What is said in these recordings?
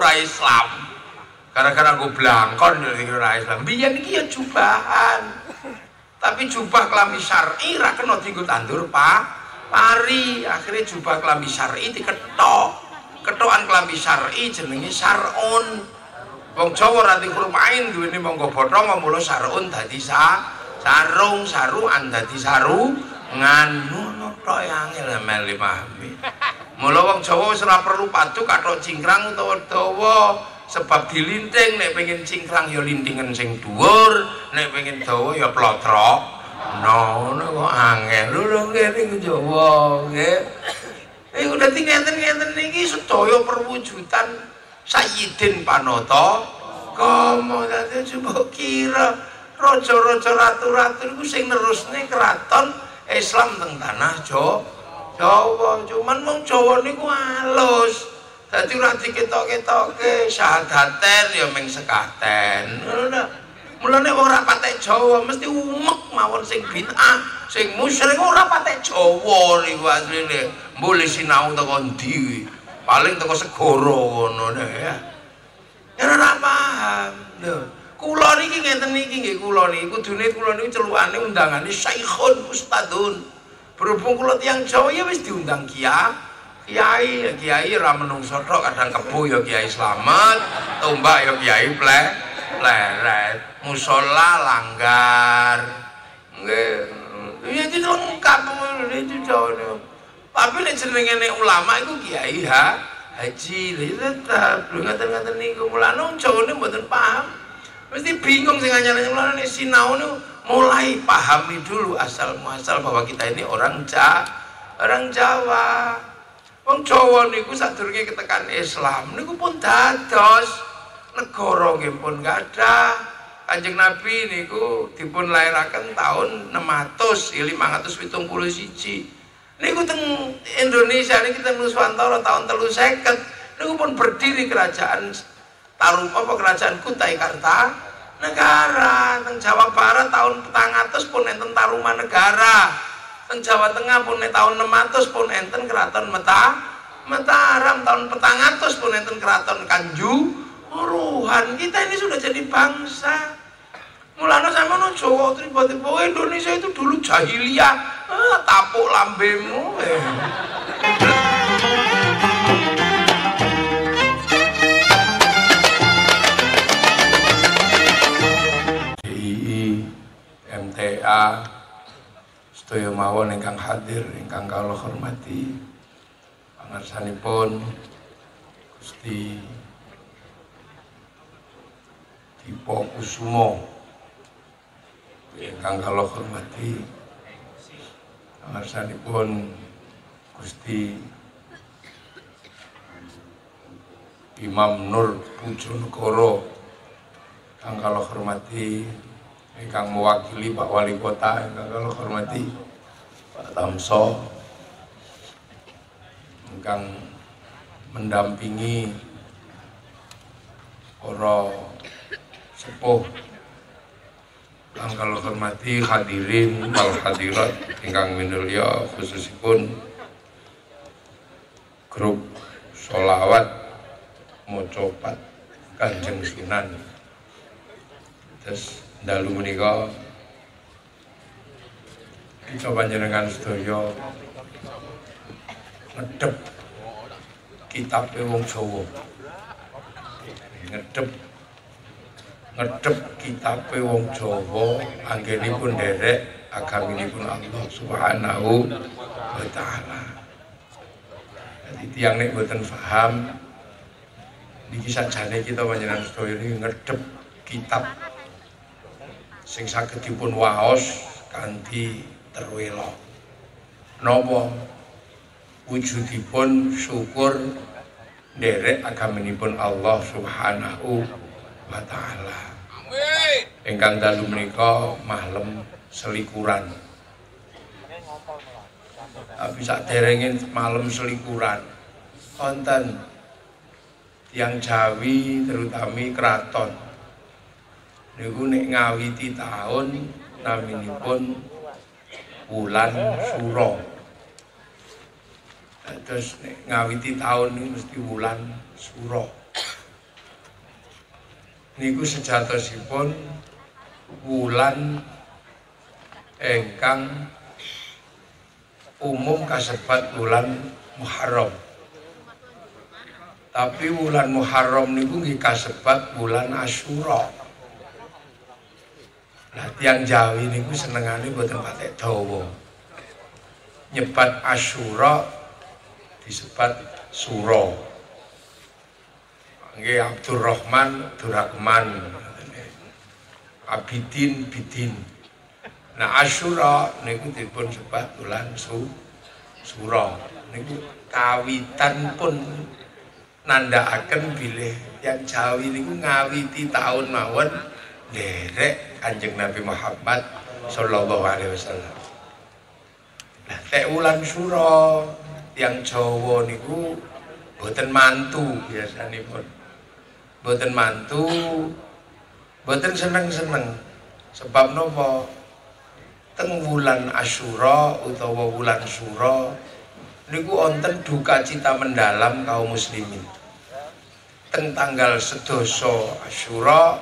ora Islam. Gara-gara gue blangkon ora Islam. Biyen iki ya jubahan. Tapi jubah klambi syar'i ra kena dienggo tandur pari. Akhirnya jubah klambi syar'i diketok. Ketokan klambi syar'i jenenge syar'un. Wong Jawa ra dikrumain duwene monggo bothong mula syar'un dadi sarung, saruan dadi sarungan. Ngono tok angel mele pahami. Mula wong Jawa wis ora perlu padu kathok cingkrang utawa dawa. Sebab dilinting, nek pengen cingkrang ya lintingan sing dhuwur, nek pengen dawa ya plotrok. Ngono kok angel lho ngene Jawa nggih. Udah ngenten-ngenten niki sedaya perwujudan Sayyidin Panata Kama. Dadi coba kira raja-raja ratu-ratu niku sing nerusne keraton Islam teng tanah Jawa. Cuman wong Jawa niku alus. Dadi ora diketok-ketoke syahadaten ya ming sekaten. Ngono. Mulane wong ora patek Jawa mesti umek mawon sing bid'ah, sing musyrik ora patek Jawa niku asline. Boleh sinau teko ndi? Paling teko segara ngono ya. Ya ora paham. Lho, kula niki ngenten niki nggih kula niki kudune kula niku celukane undangane Syekhun Ustadun. Berhubung kula tiyang Jawa ya wis diundang Kiai ra menungso tok kadang kebo ya Kiai Slamet, tombak ya Kiai pleret, musala langgar. Nggih, ya iki lengkap itu Jawa. Tapi nek jenenge ulama iku Kiai Haji, tetep lho ngaten-ngaten niku mulane wong Jawa mboten paham. Mesti bingung sing anyar-anyar mulane nek sinau niku mulai pahami dulu asal muasal bahwa kita ini orang Jawa. Wong Jawa niku sadurunge ketekan Islam niku pun dados negara nggih pun gadah. Kanjeng Nabi niku dipun lairaken tahun 571. Niku teng Indonesia niki teng Nuswantara tahun 350 niku pun berdiri kerajaan kerajaan Kutai Kartanegara. Teng Jawa Barat tahun 400 pun enten Tarumanegara. Teng Jawa Tengah pun tahun 600 pun enten Keraton Mataram. Tahun 400 pun enten Keraton Kanjuruhan. Kita ini sudah jadi bangsa. Mulane sampeyan Jawa tiba-tiba Indonesia itu dulu jahiliyah. Tapuk lambemu. DII, MTA, sedaya mawon ingkang hadir, ingkang kula hormati, pangarsanipun Gusti Dipo Kusumo, ingkang kula hormati, pangarsanipun Gusti Imam Nur Pujonegoro, ingkang kula hormati, ingkang mewakili Pak Wali Kota, ingkang kula hormati Pak Tamso, ingkang mendampingi para sepuh, ingkang kula hormati hadirin wal hadirat ingkang minulya, khususipun grup sholawat mocopat Kanjeng Sunan. Terus dalu menika kita panjenengan sedaya ngedep kitab wong Jawa, ngedep kitab wong Jawa anggenipun nderek agaminipun Allah Subhanahu wa taala. Jadi tiyang nek mboten paham niki sajane kita panjenengan sedaya niki ngedep kitab sing saged dipun waos kanthi terwela. Napa wujudipun syukur nderek agaminipun Allah Subhanahu wa taala. Amin. Ingkang dalu menika mahlem selikuran. Tapi saderenge malam selikuran wonten tiyang Jawi terutami kraton niku nek ngawiti taun naminipun wulan Suro. Terus nek ngawiti taun niku mesti wulan Suro. niku sejatosipun wulan ingkang umum kasebat wulan Muharram. Tapi wulan Muharram niku nggih kasebat wulan Asyura. Lah tiyang Jawi niku senengane boten patek dawa. Nyebat Asyura disebat Sura. Nggih Abdurrahman, Abdurrahman. Abidin, Bidin. Nah Asyura niku dipun sebat wulan Sura. Niku kawitan pun nandhakaken bilih yang Jawi niku ngawiti taun mawon nderek Kanjeng Nabi Muhammad sallallahu alaihi wasallam. Nah tek wulan Sura yang Jawa niku boten mantu biasanipun. Boten mantu, boten seneng-seneng. Sebab napa? Teng wulan Asyura utawa wulan Sura niku wonten duka cita mendalam kaum muslimin. Teng tanggal 11 Asyura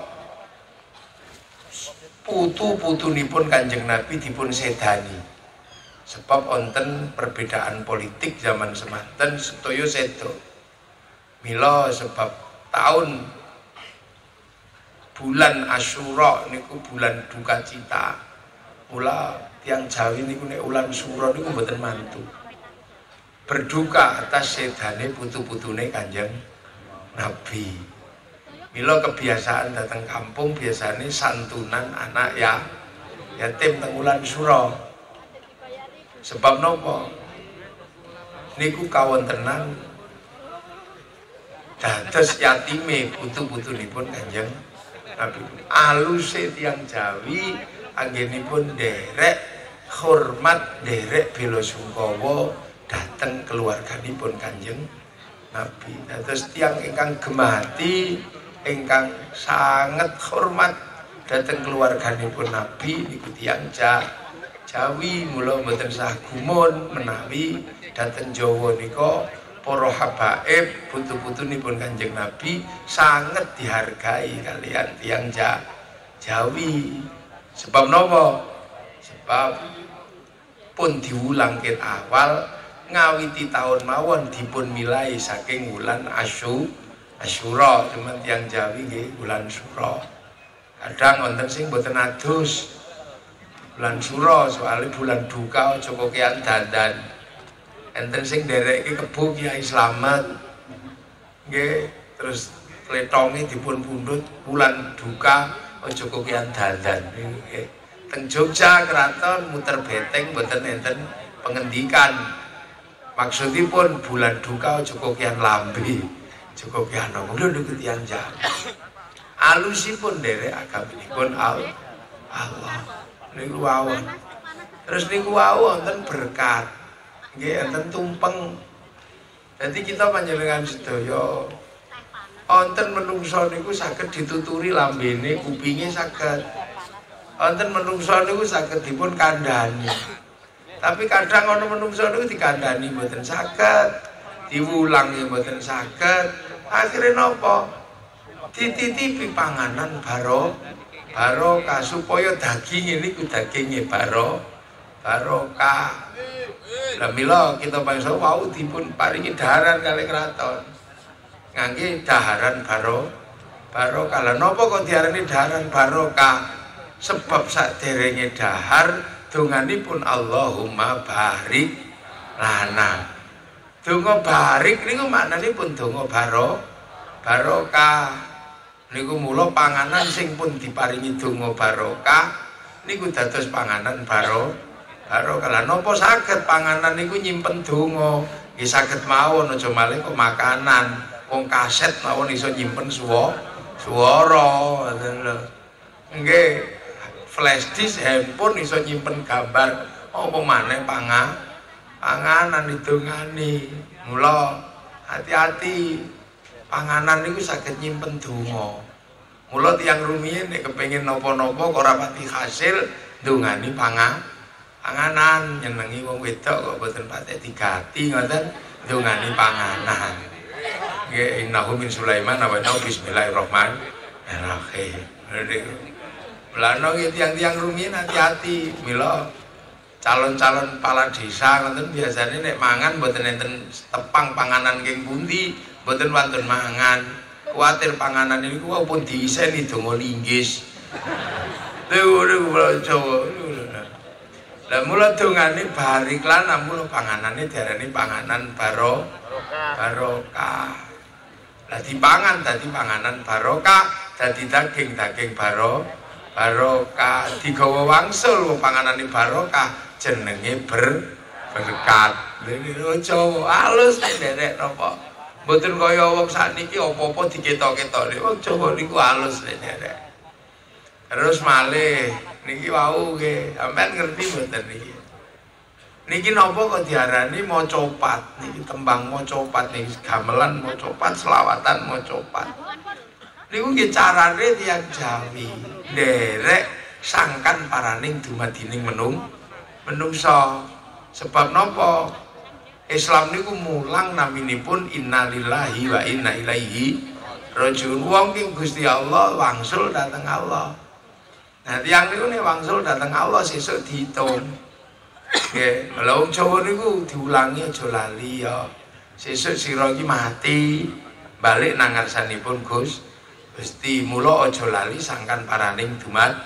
putu-putunipun Kanjeng Nabi dipun sedani. Sebab wonten perbedaan politik zaman semanten sedaya sedo. Mila sebab tahun bulan Asyura niku bulan duka cita. Mula tiang Jawi niku nek wulan Sura niku mboten mantu. Berduka atas sedane putu-putune Kanjeng Nabi. Mila kebiasaan datang kampung biasanya santunan anak ya yatim teng wulan Sura. Sebab nopo? Niku kawontenan dados yatime putu-putunipun Kanjeng Nabi. Aluse tiyang Jawi anggenipun nderek hormat, nderek bela sungkawa dhateng keluarganipun Kanjeng Nabi. Dados tiyang ingkang gemati, ingkang sangat hormat dhateng keluarganipun Nabi niku tiyang Jawi. Mula mboten sah gumun menawi dhateng Jawa nika para habaib putu-putunipun Kanjeng Nabi sangat dihargai kalian tiyang Jawi. Sebab napa? Sebab pun diulang ket awal ngawiti tahun mawon dipun milai saking wulan Asyura. Cuman tiyang Jawi nggih wulan Sura. Kadang wonten sing boten adus bulan Sura soalnya bulan duka aja kokean dandan. Enten sing nderekke kebo Kiai Slamet. Nggih, terus kletonge dipun pundhut bulan duka aja kokean dandan. Nggih. Teng Jogja kraton muter beteng boten enten pengendikan. Maksudipun bulan duka aja kokean lambe. Aja kokean apa lho niku tiyang Jawa. Alusipun nderek agaminipun Allah. Niku wawon. Terus niku wawon wonten berkat. Nggih enten tumpeng. Jadi kita panjenengan sedaya wonten menungso niku saged dituturi lambene, kupinge saged. Wonten menungso niku saged dipun kandhani. Tapi kadang ana menungso niku dikandhani mboten saged, diwulangi mboten saged. Akhire napa? Dititipi panganan barokah supaya daging ini ku daginge barokah. Lah mila kita bangsa wau dipun paringi daharan kalih kraton. Ngangge daharan barokah. Lah napa kok diarani daharan barokah? Sebab saderenge dahar donganipun Allahumma barik lana. Donga barik niku maknanipun donga barokah. Niku mula panganan sing pun diparingi donga barokah niku dados panganan barokah. Lah napa saged panganan niku nyimpen donga? Nggih saged mawon aja malih kok makanan. Wong kaset mawon iso nyimpen swara. Nggih, flash disk handphone iso nyimpen gambar. Apa maneh panganan didongani. Mula hati-hati. Panganan niku saged nyimpen donga. Mula tiyang rumiyin nek kepengin napa-napa kok ora pati hasil ndongani panganan. Nyenengi wong wedok kok boten patek digati ngoten ndongani panganan. Nggih innahu min Sulaiman wa innahu bismillahirrahmanirrahim. Oke. Mulane tiang-tiang rumiyin hati-hati mila calon-calon kepala desa ngoten biasane nek mangan mboten enten tepang panganan king pundi, mboten wonten mangan. Kuwatir panganan niku pun diiseni donga linggis. Lha Jawa. Lah mula dongane barik lan mula panganane diarani panganan barokah. Lah dipangan dadi panganan barokah, dadi daging barokah, digawa wangsul panganane barokah, jenenge berkat. Lha Jawa alus nderek napa. Mboten kaya wong sakniki apa-apa diketok-ketok. Wong Jawa niku alus nderek. Terus malih niki wau nggih, sampean ngerti mboten niki? Niki napa kok diarani maca pat? Niki tembang maca pat niki gamelan maca pat, selawatan maca pat. Niku nggih carane tiyang Jawi nderek sangkan paraning dumadining menungsa. Sebab napa? Islam niku mulang naminipun innalillahi wa inna ilaihi rajiun. Wong ki Gusti Allah wangsul dateng Allah. Nah, tiyang niku nek wangsul dateng Allah sesuk diitung. Nggih, lha wong Jawa niku diulangi aja lali ya. Sesuk sira iki mati, balik nang ngarsanipun Gusti. Mula aja lali sangkan paraning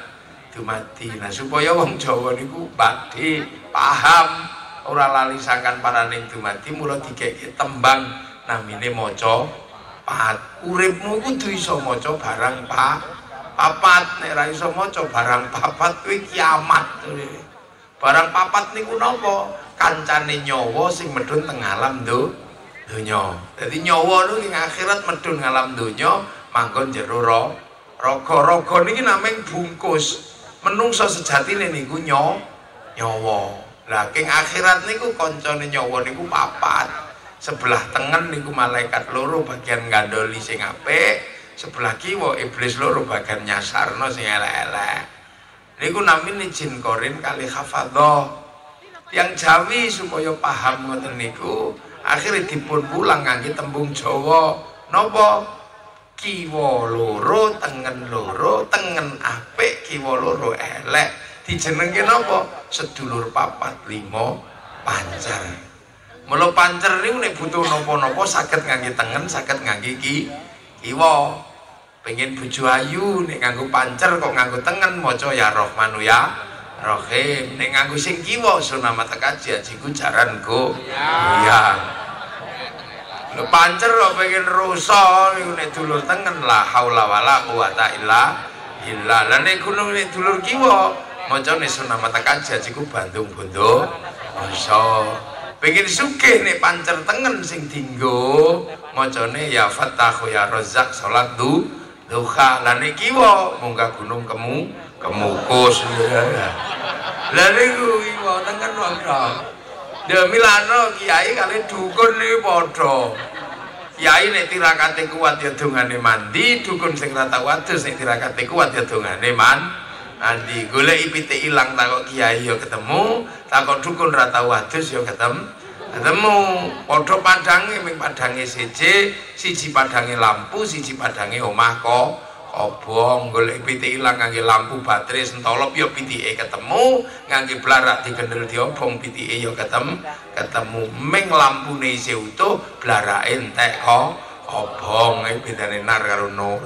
dumadi. Nah, supaya wong Jawa niku badhe paham ora lali sangkan paraning dumadi, mula dikeke tembang namine maca pat. Uripmu kudu iso maca barang papat, nek ra iso maca barang papat kuwi kiamat. Barang papat niku napa? Kancane nyawa sing medhun teng alam donya. Dadi nyawa niku ing akhirat medhun alam donya, manggon jero raga niki namung bungkus. Menungso sejatine niku nyawa. Lah king akhirat niku kancane nyawa niku papat. Sebelah tengen niku malaikat loro bagian ngandoli sing apik, sebelah kiwa iblis loro bagian nyasarno sing elek-elek. Niku namine jin korin kali hafadzah. Yang Jawi supaya paham ngoten niku akhire dipun pulang ngangge tembung Jawa. Napa? Kiwa loro, tengen apik, kiwa loro elek. Dijenengke napa? Sedulur papat limo pancer. Mula pancer niku nek butuh napa-napa saged ngangge tengen, saged ngangge kiwa. Pengen bojo ayu nek nganggo pancer kok nganggo tengen maca ya Rahmanu ya Rahim. Nek nganggo sing kiwa sunamata kaji ajiku jaran go. Iya. Lho pancer kok pengen rusa niku nek dulur tengen la haula wala quwata illa billah. Lah nek gunung nek dulur kiwa macane sunamata kaji ajiku Bandung Bondo. Masa pengen sugih nek pancer tengen sing dienggo macane ya Fattahu ya Razzaq salat duha. Lah nek kiwa munggah gunung kemukus. Lah niku kiwa tengen wae. Milano kiai kali dukun iki padha. Kiai nek tirakate kuat ya dongane mandi, dukun sing ra tau adus nek tirakate kuat ya dongane mandi. Goleki pitik ilang takok kiai ya ketemu, takok dukun ra tau adus ya ketemu. Padha padange ming padange siji padange lampu, siji padange omah obong. Golek pitik ilang ngangge lampu baterai sentolop ya pitike ketemu, ngangge blarak digendel diobong pitike ya ketemu. Ming lampune isih utuh, blarake entek obong. Bedane nar karo nur.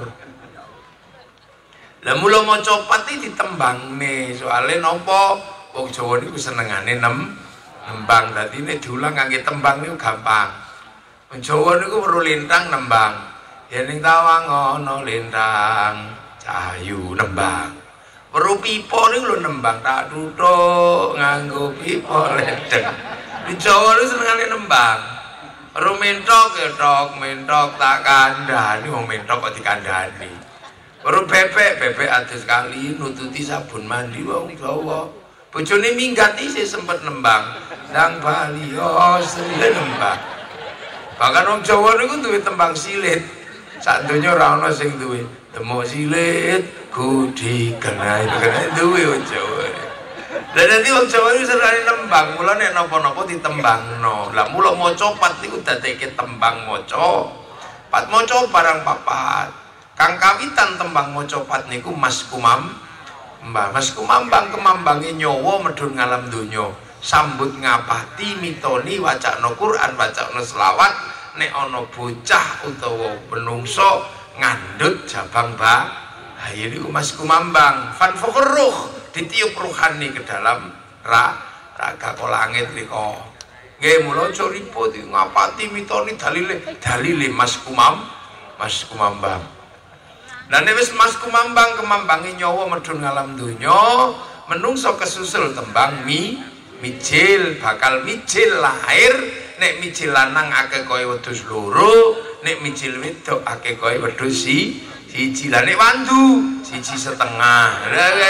Lah mula maca pat iki ditembangne, soalé napa wong Jawa niku senengane nembang. Dadi nek diulang ngangge tembang niku gampang. Wong Jawa niku weruh lintang nembang. Yen tawang ana lintang cahayu nembang. Weruh pipa niku lho nembang, tak tutuk nganggo pipa ledeng. Di Jawa niku senengane nembang. Weruh mentok tak kandhani, wong mentok kok dikandhani. Weruh bebek adus kali nututi sabun mandi wong Jawa. Bojone minggat isih sempet nembang. Ndang Bali yo nembang. Bahkan wong Jawa niku duwe tembang silit. Sak donya ora ana sing duwe. Temu silit kudi kenai duwe wong Jawa. Lah dadi wong Jawa iki senengane nembang, mula nek napa-napa ditembangno. Lah mula maca pat niku dadekke tembang maca. Pat maca barang papat. Kang kang kawitan tembang mocopat niku Mas Kumambang. Mas Kumambang kemambange nyawa medhun ngalam donya, sambut ngapati mitoni wacana Quran, wacana selawat. Nek ana bocah utawa penungso ngandut jabang bahaya niku Mas Kumambang fan furuh ditiup ruhani ke dalam raga kolangit niku. Nggih mula aja ribut ngapati mitoni dalile Mas Kumambang. Lah nek wis Mas Kumambang kemambange nyawa medhun ngalam donya, menungso kesusul tembang mijil, bakal mijil lahir. Nek mijil lanang akeh kaya wedhus loro, nek mijil wedok akeh kaya wedhus siji. Lah nek wandu siji setengah.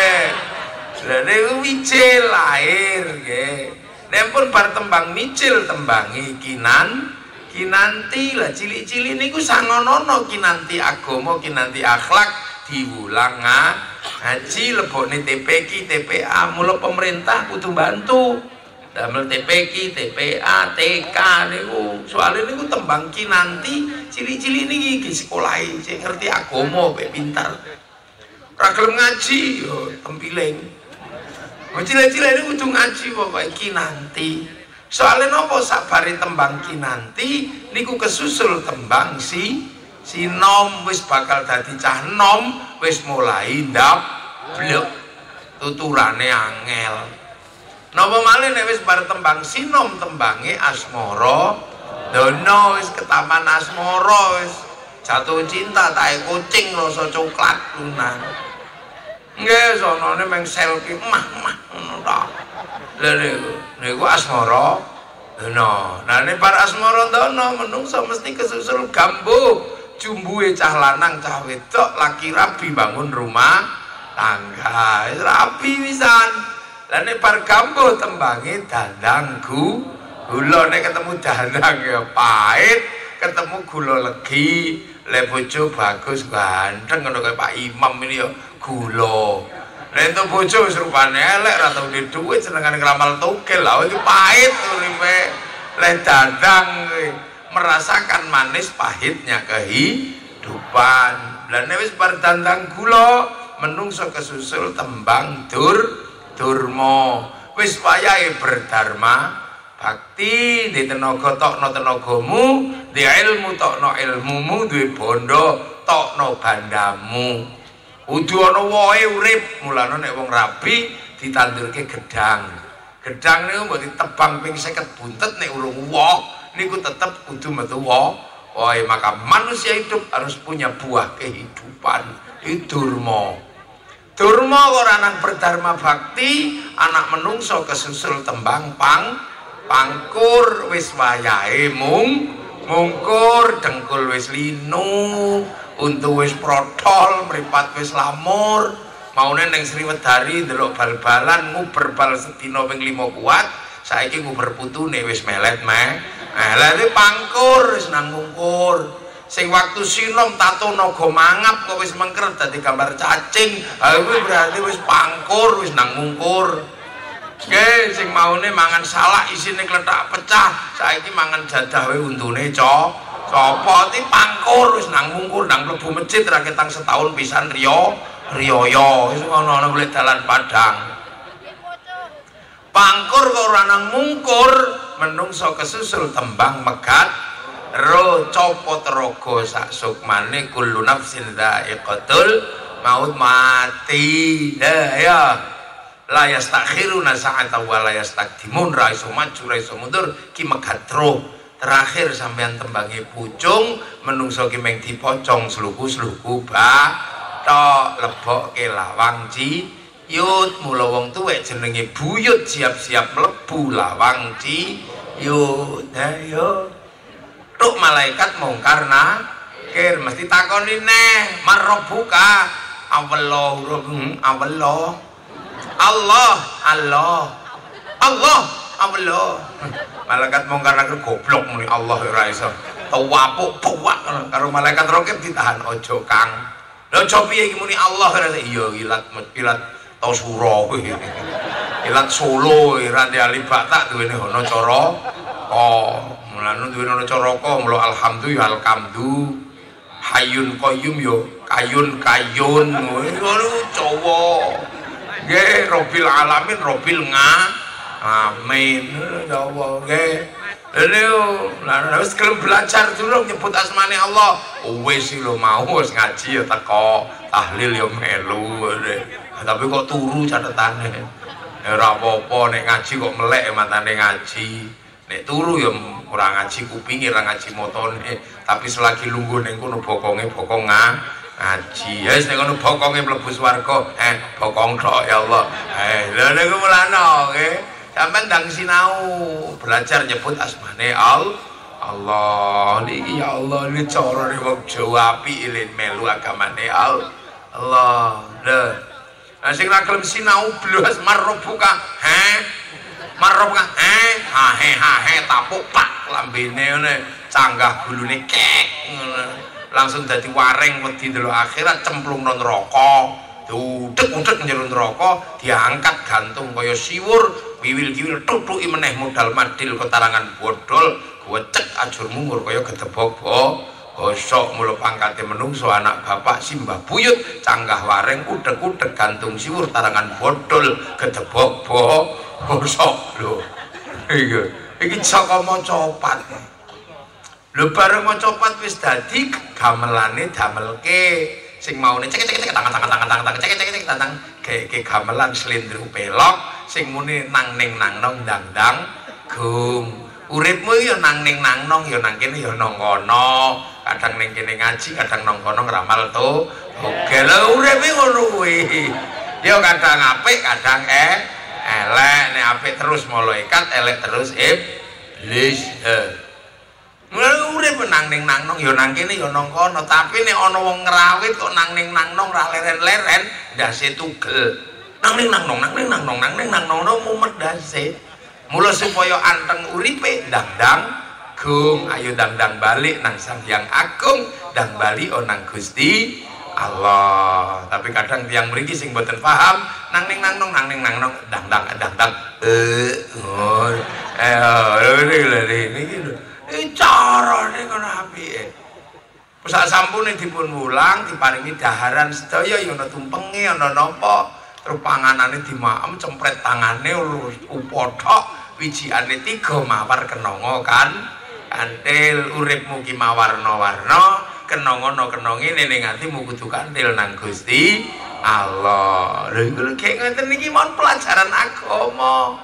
Lah nek mijil lahir nggih. Nek pun bar tembang mijil tembangi kinanti lah cilik-cilik niku sangono kinanti agama, kinanti akhlak diwulang ngaji lebokne TPK, TPA. Mula pemerintah kudu bantu damel TPK, TPA, TK niku. Soalnya niku tembang kinanti cilik-cilik niki iki sekolahi sing ngerti agama mek pintar. Ora gelem ngaji yo tempiling. Cilik-cilik niku kudu ngaji pokoke kinanti. Soalnya nopo sabari tembang kinanti niku kesusul tembang si nom wis bakal dadi cah nom, wis mulai ndap blek tuturane angel. Napa malih nek wis bar tembang si nom tembange asmara dono, wis ketaman asmara, wis jatuh cinta tae kucing rasa coklat lunan. Nggih sonone meng selfie mah ngono ta. Lha niku asmara dono. Nah nek para asmara dono menungso mesti kesusul gambuh jumbuhe cah lanang cah wedok laki rabi bangun rumah tangga. Wis rabi pisan. Lah nek par gambuh tembange dandang gula. Nek ketemu dandang ya pahit, ketemu gula legi. Le bojo bagus ganteng ngono kaya Pak Imam ini ya gula. Nek entuk bojo wis rupane elek ra tau duwe dhuwit senengane ngramal tugel. Lah iki pahit uripe. Le dandang merasakan manis pahitnya kehidupan. Lah nek wis bar dandang gula menungso kesusul tembang durma. Wis wayahe berdharma bakti, di tenaga tokno tenagamu, di ilmu tokno ilmumu, duwe bondo tokno bandamu. Kudu ana wohe urip. Mulane nek wong rabi ditandurke gedang. Gedang niku mbok ditebang ping 50 buntet nek urung woh niku tetep kudu metu woh. Wohe maka manusia hidup harus punya buah kehidupan. Itu durma. Durma ora nang berdharma bakti, anak menungso kesusul tembang pangkur wis wayahe mungkur, dengkul wis linu, untu wis protol, mripat wis lamur. Maune ning Sriwedari ndelok bal-balan nguber bal sedina ping 5 kuat, saiki nguber putune wis melet meh. Lah iki pangkur wis nang mungkur. Sing waktu sinom tato naga mangap kok wis mengker dadi gambar cacing. Ha kuwi berarti wis pangkur, wis nang mungkur. Oke, sing maune mangan salak isine kletak pecah, saiki mangan jadah wae untune copot iki pangkur wis nang mungkur, nang mlebu masjid ra ketang setahun pisan riyaya. Wis ngono golek dalan padang. Pangkur kok ora nang mungkur, menungso kesusul tembang megat ro copot raga sak sukmane kullu nafsin dha'iqatul maut mati. Ya. La yastakhiruna sa'ata wa la yastaqdimun. Ra iso maju ra iso mundur ki megatro. Terakhir sampean tembangi pucung menungso ki meng dipocong sluku-sluku bathok lebokke lawang ciyut. Mula wong tuwek jenenge buyut siap-siap mlebu lawang ciyut. Ayo tuk malaikat mungkar nakir mesti takoni neh marrobuka Allah malaikat mungkar nakir goblok muni Allah ora iso tawapuk buak karo malaikat rokib ditahan. Ojo Kang, lho aja piye iki muni Allah ora iya ilat Tosuro kuwi ilat Solo Randi Alibata duwene ana cara mulane duwene ana cara mula alhamdulillah alhamdu hayyun qayyum yo kayun ngono Jawa nggih Rabbil alamin Rabbil amin Jawa nggih lha wis gelem belajar durung nyebut asmane Allah wis lho mau wis ngaji ya teko tahlil ya melu tapi kok turu catetane ora apa-apa nek ngaji kok melek matane ngaji nek turu ya ora ngaji kupinge ora ngaji motone tapi selagi lungguh ning kono bokonge bokong ngaji ya wis nek kono bokonge mlebu swarga bokong tok ya Allah lha niku mulane nggih sampeyan ndang sinau belajar nyebut asmane Allah niki ya Allah iki carane wong Jawa apik ilin melu agamane Allah lho sing ra gelem sinau blas marbuka marbuka ha tapuk pak lambene ngene canggah gulune kek langsung dadi waring wedi ndelok akhirat cemplung nang neraka udek-udek njero neraka diangkat gantung kaya siwur wiwil-wiwil tutuki meneh modal madil ketarangan bodol gocek ajur mungur kaya gedebok gosok mula pangkate menungso anak bapak simbah buyut canggah waring udek-udek gantung siwur tarangan bodol gedebok gosok lho iki saka maca opat lho bareng maca opat wis dadi gamelane damelke sing maune cek tangan tantang ke gamelan slendro pelok sing muni nang ning nang nong dang gum uripmu ya nang ning nang nong ya nang kene ya nang kono kadang ning kene ngaji kadang nang kono ngramal to oke lho uripe ngono kuwi ya kadang apik kadang elek nek apik terus malaikat elek terus iblis urip nang ning nang nong ya nang kene ya nang kono tapi nek ana wong ngrawit kok nang ning nang nong ra leren-leren ndase tugel nang ning nang nong mumet ndase mula supaya anteng uripe ndang gung ayo ndang balik nang Sang Hyang Agung ndang bali nang Gusti Allah tapi kadang tiyang mriki sing mboten paham nang ning nang nong ndang niki lho carane kono apike sak sampune dipun wulang diparingi daharan sedaya ya ana tumpenge ana napa terus panganane dimaem cempret tangane upothok wijikane 3 mawar kenanga kan kantil uripmu ki mawarna-warna kenanga-kenange ning atimu kudu kantil nang Gusti Allah lho iku kek ngoten niki mon pelajaran agama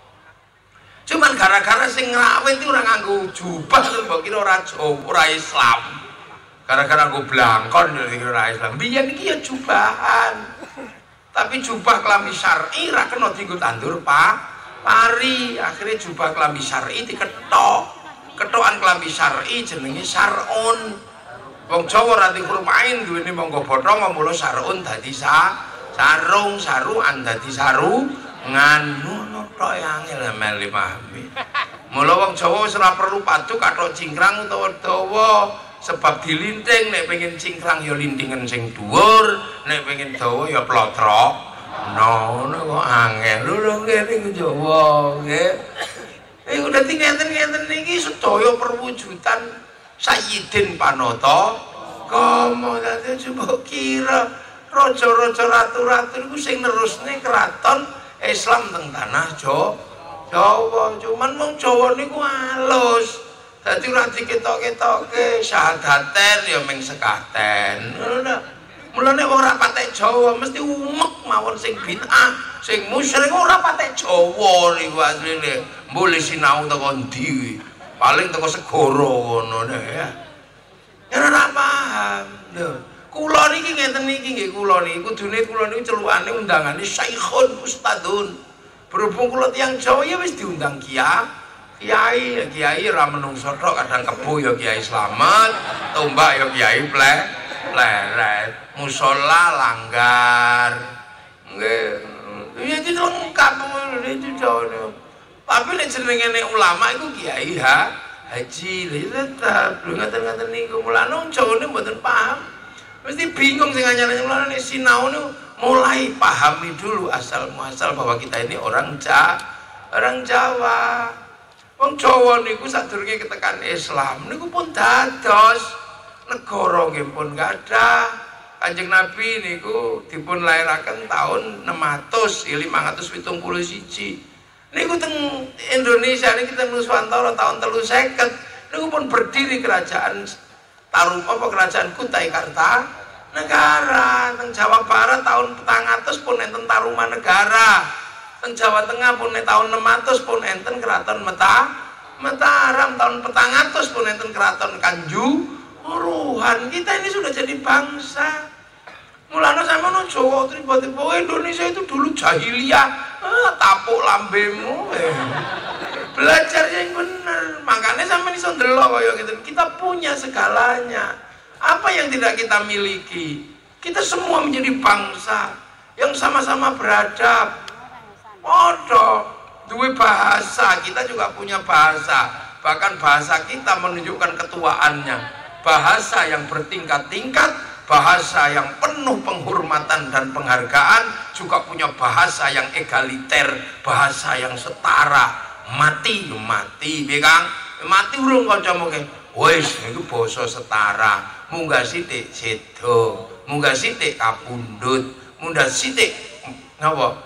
cuman gara-gara sing ngrawit itu ora nganggo jubah mbok kira ora Islam gara-gara nggo blangkon kira ora Islam biyen iki ya jubahan tapi jubah klambi syar'i ra kena dienggo tandur pari akhirnya jubah klambi syar'i ketokan klambi syar'i jenenge syar'un wong Jawa ra dikurumain duwene monggo bothong mula syar'un dadi sarung saruan dadi sarungan tok angel meli pahami mula wong Jawa wis ora perlu padu kathok cingkrang utawa dawa sebab dilinting nek pengen cingkrang ya lintingan sing dhuwur nek pengen dawa ya plotrok ngono kok angel lho ngene iki Jawa nggih iku dadi ngenten-ngenten niki sedaya perwujudan Sayyidin Panata Kama dadi coba kira raja-raja ratu-ratu iku sing nerusne keraton Islam teng tanah Jawa cuman wong Jawa niku halus dadi ora diketok-ketoke syahadaten ya ming sekaten ngono mulane wong ora patek Jawa mesti umek mawon sing bid'ah sing musyrik ora patek Jawa niku asline boleh sinau teko ndi paling teko segara ngono ya ora paham lho kula niki ngenten niki nggih kula niki kudune kula niku celukane undangane Syekhun Ustadun berhubung kula tiyang Jawa ya wis diundang kiai ra menungso tok kadang kebo ya Kiai Slamet tombak ya Kiai pleret musala langgar nggih ya iki lengkap iki Jawa tapi nek jenenge ulama iku Kiai Haji lha tetep ngaten-ngaten niku mulane Jawa niku mboten paham mesti bingung sing anyar-anyar mulane sinau niku mulai pahami dulu asal muasal bahwa kita ini orang Jawa. Wong Jawa niku sadurunge ketekan Islam niku pun dados negara nggih pun gadah Kanjeng Nabi niku dipun lairaken tahun 571. Niku teng Indonesia niki teng Nuswantara tahun 350. Niku pun berdiri kerajaan kerajaan Kutai Kartanegara. Teng Jawa Barat tahun 400 pun enten Tarumanegara. Teng Jawa Tengah pun tahun 600 pun enten Keraton Mataram. Tahun 400 pun enten Keraton Kanjuruhan. Kita ini sudah jadi bangsa. Mulane sampeyan Jawa tiba-tiba Indonesia itu dulu jahiliyah. Tapuk lambemu. Belajar yang benar. Makanya sampeyan iso ndelok kaya gitu. Kita punya segalanya. Apa yang tidak kita miliki? Kita semua menjadi bangsa yang sama-sama beradab. Podo duwe bahasa, kita juga punya bahasa. Bahkan bahasa kita menunjukkan ketuaannya. Bahasa yang bertingkat-tingkat, bahasa yang penuh penghormatan dan penghargaan, juga punya bahasa yang egaliter, bahasa yang setara. Mati, Kang. Mati urung kanca mungkin. Wis niku basa setara. Munggah sithik sedo, munggah sithik kapundhut, munggah sithik napa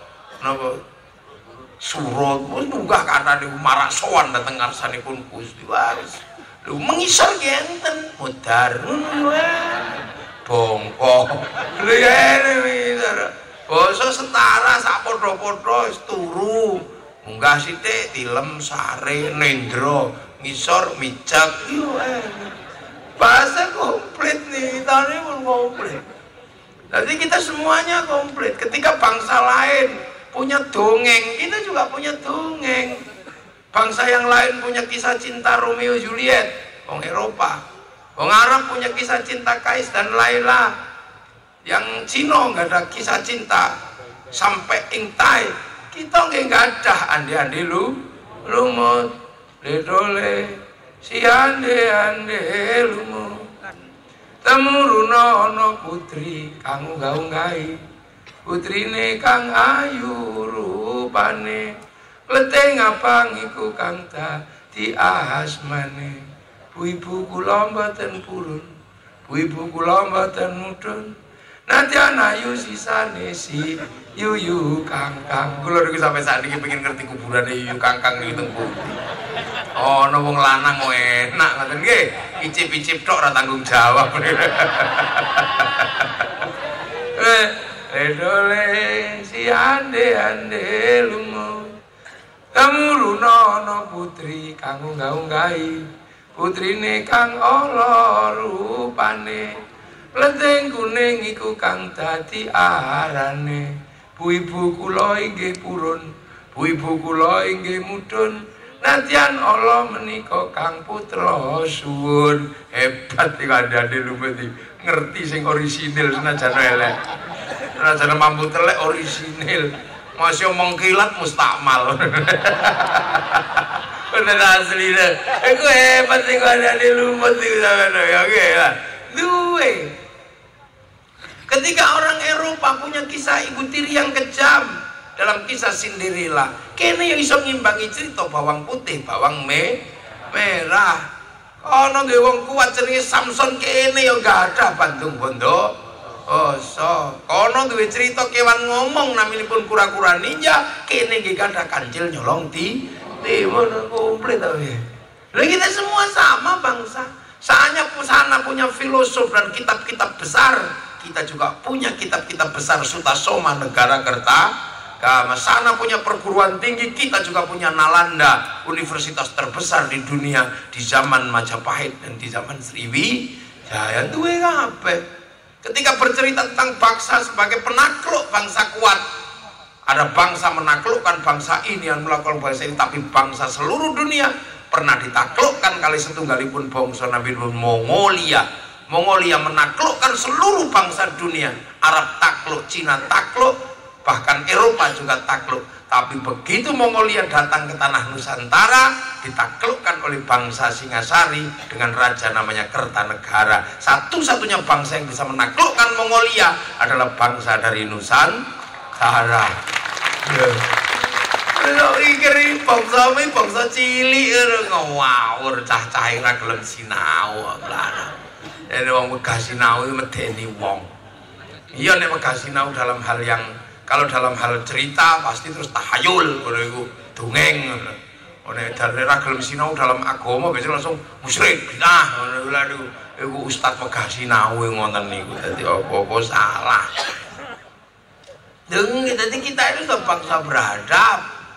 surut, munggah kathane marak sowan dhateng ngarsanipun Gusti Waris. Lho mengisor enten mudar ngono wae. Bongkok. Lho ya basa setara sak padha-padha wis turu. Munggah sithik tilem sare nendra ngisor mijak yo bahasa komplit nih, tahun ini pun komplit. Jadi kita semuanya komplit. Ketika bangsa lain punya dongeng, kita juga punya dongeng. Bangsa yang lain punya kisah cinta Romeo Juliet, orang Eropa. Orang Arab punya kisah cinta Kais dan Laila. Yang Cina nggak ada kisah cinta sampai Ingtai. Kita nggak ada ande-ande lumut ledole si ande lumu temuruna ana putri kang unggah-unggahi putrine kang ayu rupane leteng abang iku kang dadi asmane bu ibu kula mboten purun bu ibu kula mboten mudhun nanti ayu sisane si yuyu kangkang kula niku sampai saat ini pengen ngerti kuburane yuyu kangkang niku teng pundi. Oh, wong lanang kok enak ngoten nggih. Icip-icip tok ora tanggung jawab. Redole si ande lumu. Temuruna ana putri kang unggah-unggahi. Putrine kang ala rupane. Plething kuning iku kang dadi arane. Bu ibu kula inggih purun. Bu ibu kula inggih mudhun. Nantian Allah menika kang putra suwun. Hebat iki kandhane lumut iki. Ngerti sing orisinil senajan elek. Senajan mampu telek orisinil. Masih omong kilat mustakmal. Bener asli deh. Iku hebat sing kandhane lumut iki sampeyan ya nggih. Duwe. Ketika orang Eropa punya kisah ibu tiri yang kejam dalam kisah Cinderella, kene yang iso ngimbangi cerita bawang putih, bawang merah. Ana nggih wong kuat jenenge Samson, kene yo gak ada Bandung Bondo. Kono duwe cerita kewan ngomong naminipun kura-kura ninja, kene nggih ada kancil nyolong timun komplit to ya. Lha kita semua sama bangsa. Sana punya filosof dan kitab-kitab besar. Kita juga punya kitab-kitab besar Sutasoma Negara Kertagama. Sana punya perguruan tinggi, kita juga punya Nalanda, universitas terbesar di dunia di zaman Majapahit dan di zaman Sriwijaya. Duwe kabeh. Ketika bercerita tentang bangsa sebagai penakluk bangsa kuat, ada bangsa menaklukkan bangsa ini yang melakukan bangsa ini, tapi bangsa seluruh dunia pernah ditaklukkan kali setunggalipun bangsa Nabi Mongolia. Mongolia menaklukkan seluruh bangsa dunia. Arab takluk, Cina takluk, bahkan Eropa juga takluk. Tapi begitu Mongolia datang ke tanah Nusantara, ditaklukkan oleh bangsa Singasari dengan raja namanya Kertanegara. Satu-satunya bangsa yang bisa menaklukkan Mongolia adalah bangsa dari Nusantara. Kalau iki bangsa cilik ngawur cah-cah ora gelem sinau. Jadi wong megah sinau itu medeni wong. Iya nek wegah sinau dalam hal yang, kalau dalam hal cerita pasti terus tahayul ngono iku, dongeng ngono. Nek daerah gelem sinau dalam agama biasanya langsung musyrik bidah ngono lho. Iku ustaz wegah sinau ngoten niku dadi apa-apa salah. Jadi kita itu sudah bangsa beradab.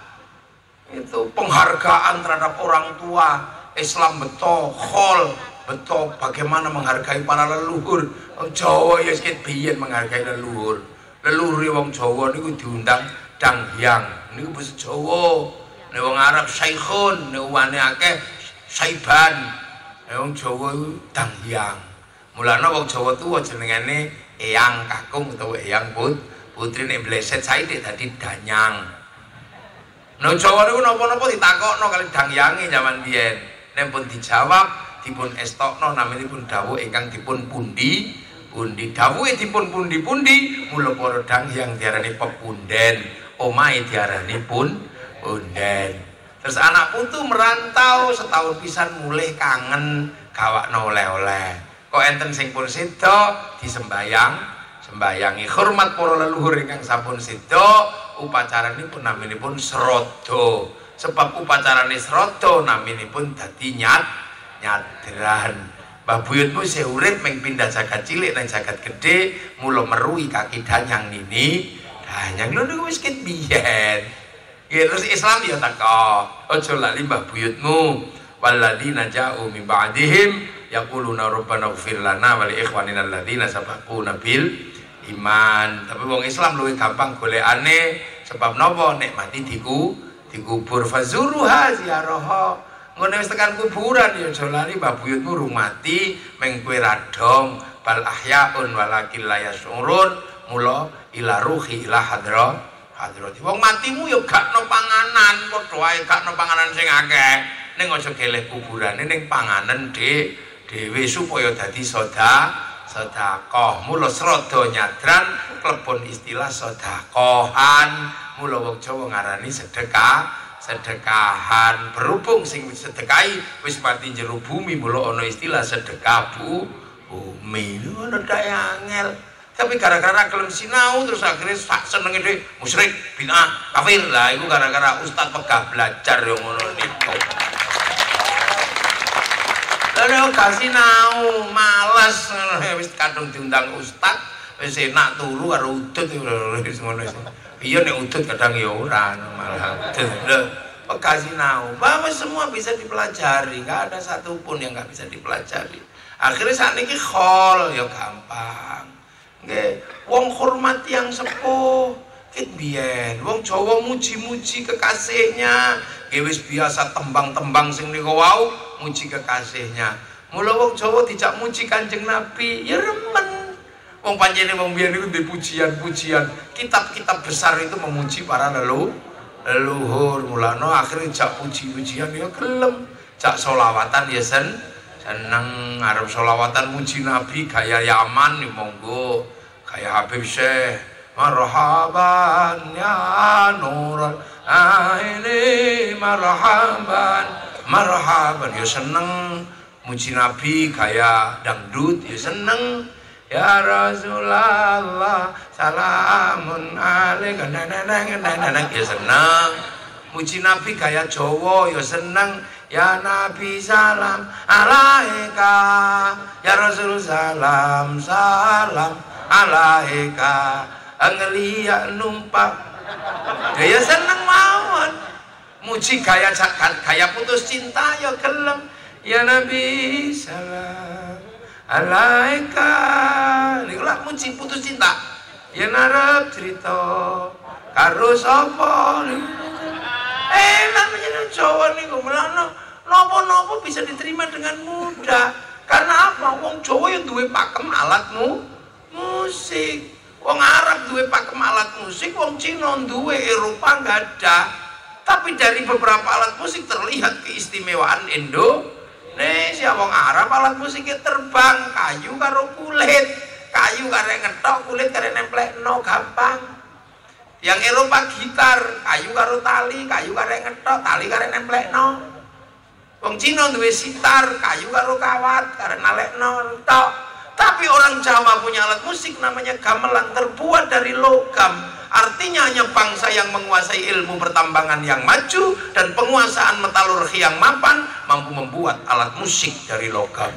Itu penghargaan terhadap orang tua. Islam betul, khol betul bagaimana menghargai para leluhur. Wong Jawa ya sikit biyen menghargai leluhur. Leluhur wong Jawa niku diundang danghyang. Niku basa Jawa. Nek wong Arab saikhun, nek wane akeh saiban. Nek wong Jawa iku danghyang. Mulane wong Jawa tuwa jenengane eyang kakung utawa eyang putri nek bleset saiki dadi danyang. Nek Jawa niku napa-napa ditakokno kali dangyange zaman biyen. Nek pun dijawab dipun estokno naminipun dawuh ingkang dipun pundi dawuhe dipun pundi mula para dangyang diarani pepunden, omahe diarani punden. Terus anak putu merantau setahun pisan mulih kangen gawakno oleh-oleh. Kok enten sing pun seda sembayangi hormat para leluhur ingkang sampun seda, upacaranipun naminipun srada. Sebab upacarane srada naminipun dadi nyadran. Mbah buyutmu isih urip ming pindah jagat cilik nang jagat gedhe, mula meruhi kaki danyang nini. Danyang lho niku wis ket biyen. Terus Islam ya teko. Aja lali mbah buyutmu. Walladzina ja'u min ba'dihim yaquluna rabbana ighfir lana wa li ikhwanina alladzina sabaquna bil iman. Tapi wong Islam luwih gampang golekane sebab napa nek mati dikubur fazuruha ziarah. Ngono wis tekan kuburan ya aja lali mbah buyutmu rumati meng kowe radong bal ahyaun walakin la yasurun mula ila ruhi ila hadrati. Wong matimu ya gak no panganan, padha wae gak no panganan sing akeh. Ning aja geleh kuburane ning panganan dhewe supaya dadi sedekah. Mula srada nyadran klebon istilah sedekahan. Mula wong Jawa ngarani sedekahan. Berhubung sing sedekahi wis mati jero bumi, mula ana istilah sedekah bumi. Ngono dae angel. Tapi gara-gara kelem sinau terus akhirnya sak senenge dhewe musyrik, bid'ah, kafir. Lah iku gara-gara ustaz pegah belajar yo ngono niku. Lah gak sinau, males wis kadung diundang ustaz, wis enak turu karo udut wis ngono wis. Iya nek udut kadang ya ora malah udut. Pegah sinau, bahwa semua bisa dipelajari, enggak ada satupun yang enggak bisa dipelajari. Akhirnya saat ini khol ya gampang. Nggih, wong hormati yang sepuh, ket biyen wong Jawa muji-muji kekasihnya, nggih wis biasa tembang-tembang sing niku wau muji kekasihnya. Mula wong Jawa dijak muji Kanjeng Nabi, ya remen. Wong panjenengan wong biyen niku ndek pujian-pujian, kitab-kitab besar itu memuji para leluhur. Mulane akhirnya jak puji-pujian ya gelem, jak sholawatan ya seneng arep sholawatan muji Nabi gaya Yaman nih monggo, gaya Habib Syekh marhaban ya nurul aini marhaban ya seneng muji Nabi gaya dangdut ya seneng ya Rasulullah salamun alaika neneng ya seneng muji Nabi gaya Jawa ya seneng ya Nabi salam alaika ya Rasul salam alaika angeliya numpak ya seneng mawon muji gaya putus cinta ya gelem ya Nabi salam alaika niku lak muji putus cinta ya narep cerita karo sapa namanya Jawa niku melana nopo-nopo bisa diterima dengan mudah. Karena apa? Wong Jawa yang duwe pakem alat musik. Wong Arab duwe pakem alat musik, wong Cina duwe, Eropa enggak ada. Tapi dari beberapa alat musik terlihat keistimewaan Indonesia. Wong Arab alat musiknya terbang, kayu karo kulit. Kayu karo ngetok, kulit karo nemplekno gampang. Yang Eropa gitar, kayu karo tali ngetok, tali karo nemplekno. Wong Cina duwe sitar, kayu karo kawat, karo nalekno entok. Tapi orang Jawa punya alat musik namanya gamelan, terbuat dari logam. Artinya hanya bangsa yang menguasai ilmu pertambangan yang maju dan penguasaan metalurgi yang mapan mampu membuat alat musik dari logam.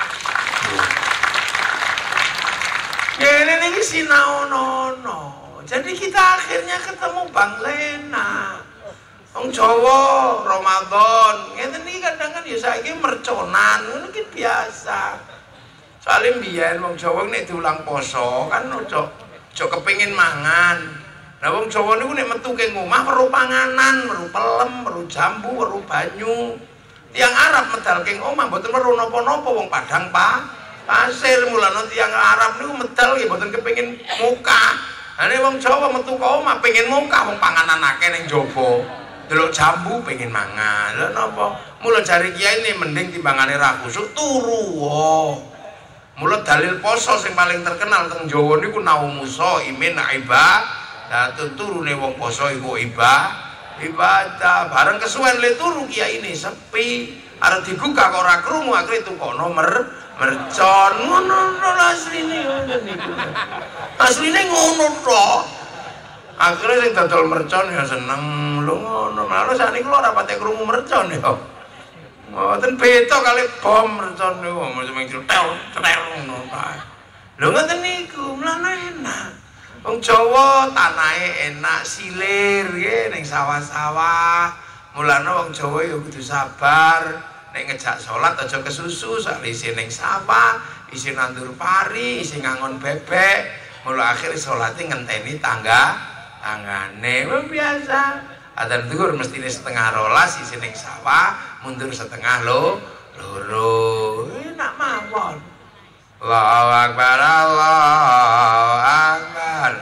Ini sinau-nono. Jadi kita akhirnya ketemu bangsa enak. Wong Jawa Ramadan, ngeten iki kadang kan ya saiki merconan, ngono ki biasa. Soale mbiyen wong Jawa nek diulang poso kan ojo kepengin mangan. Lah wong Jawa niku nek metu ke omah weruh panganan, weruh pelem, weruh jambu, weruh banyu. Tiang Arab medal ke omah mboten weruh napa-napa wong Padang pasir, mulane tiang Arab niku medal nggih mboten kepengin muka. Ane wong Jawa metu ka omah pengen muka wong panganan akeh ning jaba. Delok jambu pengen mangan. Lha napa? Mula jari kiai ini mending timbangane ra kusuk turu. Mula dalil poso sing paling terkenal teng Jawa niku naumusa imin ibadah. Lah turune wong poso iku ibadah. Bareng kesuwen le turu kiai ini sepi. Arep digugah kok ora krungu akhire tukono mercon. Ngono asline niku. Asline ngono tok. Akhirnya sing dodol mercon ya seneng lho ngono. Malah sakniki kula ora pate krungu mercon ya. Mboten beda kali bom mercon niku mung cetel ngono kae. Lho ngoten niku mlane enak. Wong Jawa tanahe enak silir nggih ning sawah-sawah. Mulane wong Jawa ya kudu sabar. Nek ngejak salat aja kesusu sak isih ning sawah, isih nandur pari, isih ngangon bebek. Mula akhir salate ngenteni tanggane biasa. Adzan zuhur mestine setengah 12 isi ning sawah, mundur setengah loro. Enak mawon. Allahu Akbar, Allahu Akbar.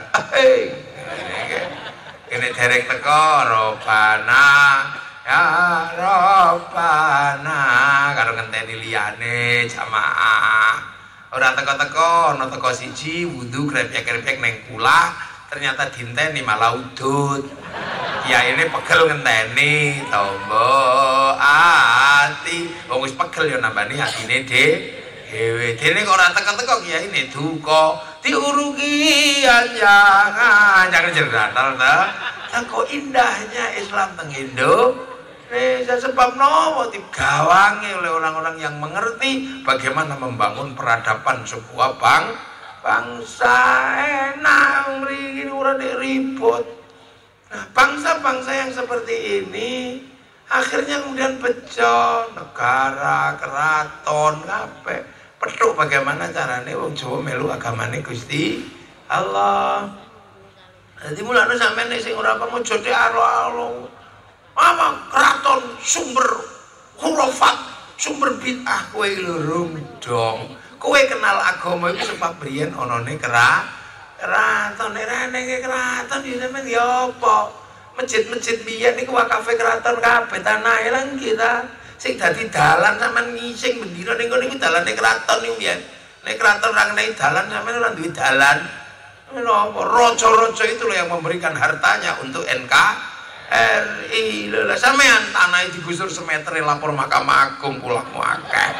Kene dereng teko Robana, ya Robana karo ngenteni liyane jamaah. Ora teko-teko, ana teko siji wudu grepek-grepek ning kula. Ternyata dinteni malah udut. Kiai ini pegel ngenteni tombo ati. Wong wis pegel ya nambani atine dhewe. Dene kok ora teko-teko kiai ini duka diurugi jangan jeratal ta. Kok indahnya Islam teng Indonesia sebab nopo digawangi oleh orang-orang yang mengerti bagaimana membangun peradaban sebuah bangsa enak mriki ora ribut. Nah, bangsa-bangsa yang seperti ini akhirnya kemudian pecah, negara, keraton, kabeh. Petuk bagaimana carane wong Jawa melu agamane Gusti Allah. Dadi mulane sampeyan sing ora pemuja te alo-alo. Apa keraton sumber khurafat, sumber bid'ah kowe lho dong. Kowe kenal agama itu sebab briyen onone keraton rene keraton iki sampeyan ya apa? Masjid-masjid biyen niku wakafe keraton kabeh tanahe lan kita sing dadi dalan sampean ngising bendina ning kono iku dalane keraton niku biyen. Nek keraton ra ngenehi dalan sampean ora duwe dalan. Menapa raja-raja itu loh yang memberikan hartanya untuk NKRI. Lha sampean tanahe digusur semeter lapor Mahkamah Agung pulangmu akeh.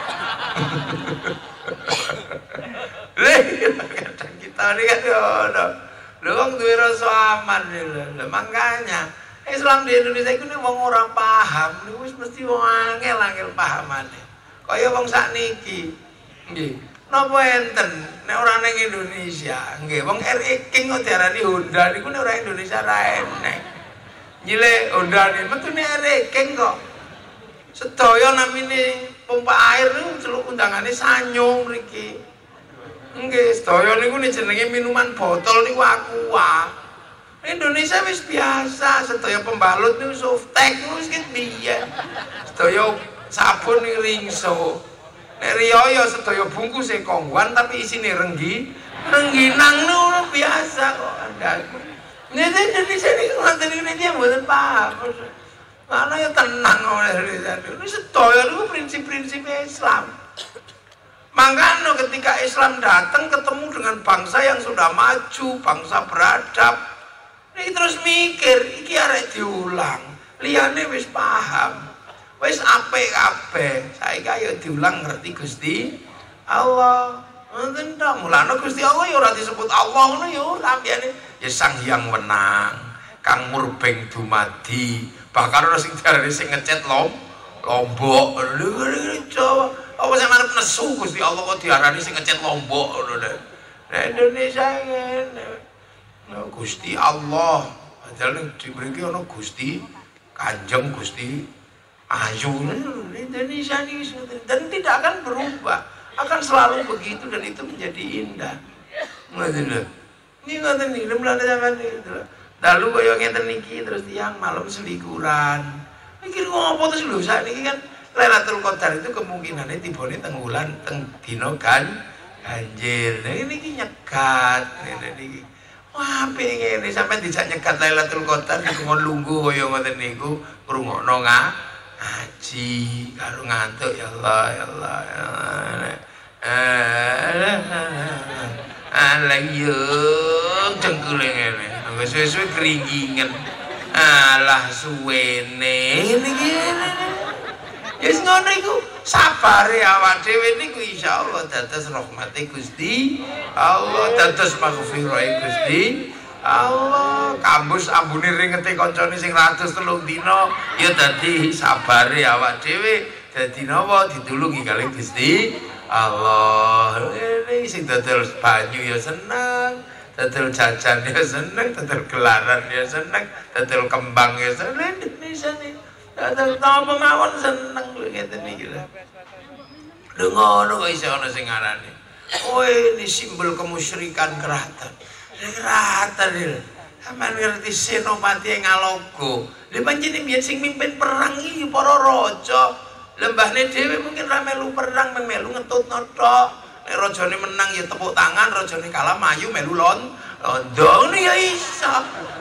Kadang kita ini kan lho wong duwe rasa aman lho. Makanya Islam di Indonesia itu wong ora paham niku wis mesti wong angel pahamane. Kaya wong sakniki. Nggih. Napa enten nek ora ning Indonesia? Nggih, wong RE King kok diarani Honda niku nek ora Indonesia ra enek. Nyile Honda niku metune RE King kok. Sedaya namine pompa air niku celuk undangane Sanyo mriki. Nggih, sedaya niku jenenge minuman botol niku Aqua. Indonesia wis biasa, sedaya pembalut niku Softex wis biyen. Sedaya sabun niku Ringso. Nek riyaya sedaya bungkus kongguan tapi isine rengginang niku biasa kok. Nek Indonesia niku ngoten niku dia mboten paham. Mana ya tenang oleh Indonesia. Ini sedaya niku prinsip-prinsip Islam. Makanya ketika Islam datang ketemu dengan bangsa yang sudah maju, bangsa beradab, ini terus mikir, iki arek diulang, liyane wis paham, wis apik kabeh, saiki ayo diulang ngerti Gusti Allah. Ngoten tok. Mulane Gusti Allah ya ora disebut Allah ngono ya ora ambiyane ya Sang Hyang Wenang, Kang Murbeng dumadi. Bahkan ana sing diarani sing ngecet Lombok. Jawa. Apa sampe arep nesu Gusti Allah kok diarani sing ngecet Lombok ngono lho. Nah Indonesia ngene. Gusti Allah. Padahal ning mriki ana Gusti Kanjeng Gusti Ayu. Indonesia ini dan tidak akan berubah. Akan selalu begitu dan itu menjadi indah. Ngoten lho. Ini ngoten iki Belanda zaman itu. Lalu kaya ngeten niki terus tiyang malam selikuran. Mikir ngopo terus lho sakniki kan Lailatul Qadar itu kemungkinannya tibane teng wulan teng dina ganjil. Nah ini nyegat ngene niki. Wah, pengen ngene sampean dijak nyegat Lailatul Qadar dikon lungguh kaya ngoten niku ngrungokno ngaji karo ngantuk ya Allah ya Allah. Alayung cengkule ngene. Wis suwe keringingen. Alah suwene niki. Wis ngono iku sabare awak dhewe niku insyaallah dados rahmate Gusti Allah, dados maghfirah Gusti Allah. Kampus ambune ringete kancane sing 103 dina ya dadi sabare awak dhewe dadi napa ditulungi kali Gusti Allah. Ini sing dodol banyu ya seneng, dodol jajan ya seneng, dodol gelaran ya seneng, dodol kembang ya seneng. Indonesia nih dodol apa mawon seneng ngeten iki lho. Lho ngono kok iso ana sing ngarani. Oh ini simbol kemusyrikan keraton. Keraton lho. Sampeyan ngerti Senopati Ngalogo. Lha pancen biyen sing mimpin perang iki para raja. Lembahne dhewe mungkin ra melu perang, melu ngetutno tok. Nek rajane menang ya tepuk tangan, rajane kalah mayu melu londo ngono ya iso.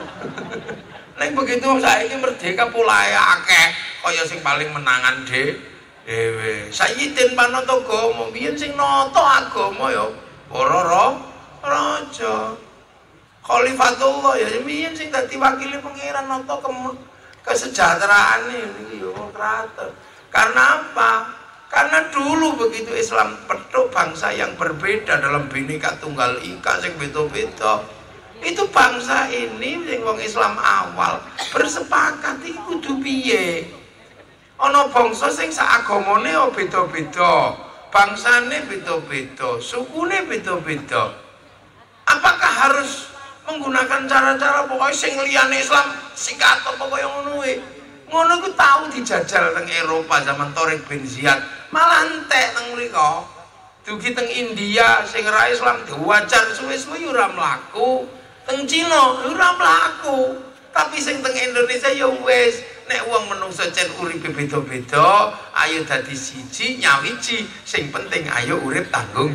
Nek begitu saiki merdeka pulae akeh kaya sing paling menangan dhewe. Sayyidin Panatagama biyen sing nata agama ya para raja. Khalifatullah ya biyen sing dadi wakile pangeran nata kesejahteraan iki ya keraton. Karena apa? Karena dulu begitu Islam petuk bangsa yang berbeda dalam Bhinneka Tunggal Ika sing beda-beda. Itu bangsa ini sing wong Islam awal bersepakat iki kudu piye? Ana bangsa sing saagamane beda-beda, bangsane beda-beda, sukune beda-beda. Apakah harus menggunakan cara-cara pokoknya sing liyane Islam sikat apa kaya ngono kuwi? Ngono ku tau dijajal teng Eropa zaman Tariq bin Ziyad, malah entek teng mriko. Dugi teng India sing ora Islam diwajar suwe-suwe ora mlaku. Teng Cina ora mlaku. Tapi sing teng Indonesia ya wis, nek wong menungso cen uripe beda-beda, ayo dadi siji nyawiji. Sing penting ayo urip tanggung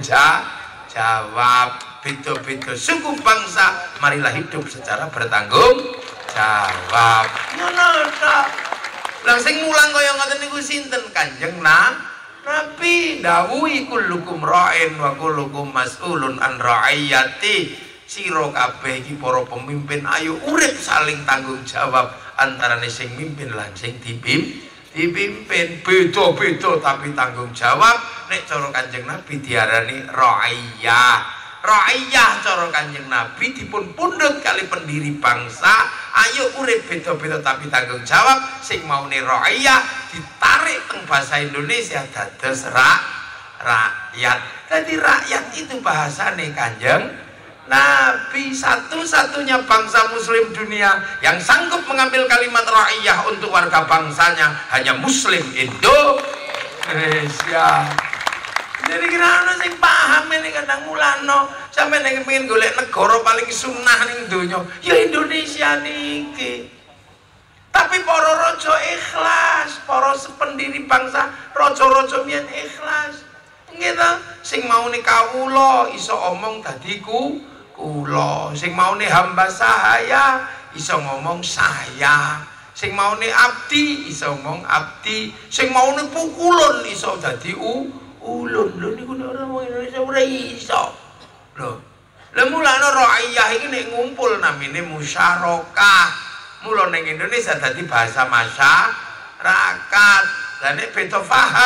jawab. Beda-beda suku bangsa, marilah hidup secara bertanggung jawab. Ngono ta. Lah sing mulang kaya ngoten niku sinten? Kanjeng Nabi dawuhi kullukum ra'in wa kullukum mas'ulun an ra'iyati. Sira kabeh iki para pemimpin ayo urip saling tanggung jawab antarane sing mimpin lan sing dipimpin. Beda-beda tapi tanggung jawab. Nek cara Kanjeng Nabi diarani ra'iyah. Ra'iyah cara Kanjeng Nabi dipun pundhut kali pendiri bangsa. Ayo urip beda-beda tapi tanggung jawab. Sing maune ra'iyah ditarik teng bahasa Indonesia dados rakyat. Jadi rakyat itu bahasane Kanjeng Nabi. Satu-satunya bangsa muslim dunia yang sanggup mengambil kalimat ra'iyah untuk warga bangsanya hanya muslim Indonesia. Jadi kira-kira sing paham ini kadang mulano sampai nek pengen golek negara paling sunah ning donya ya Indonesia niki. Tapi para raja ikhlas, para pendiri bangsa raja-raja miyen ikhlas. Nggih ta? Sing maune kawula iso omong dadi kula. Sing maune hamba sahaya iso ngomong saya. Sing maune abdi iso ngomong abdi. Sing maune pukulun iso dadi ulun. Lho niku ora wong Indonesia ora iso. Lho. Lah mulane ra'iyah iki nek ngumpul namine musyarakah. Mula ning Indonesia dadi bahasa masyarakat. Lah nek beda paham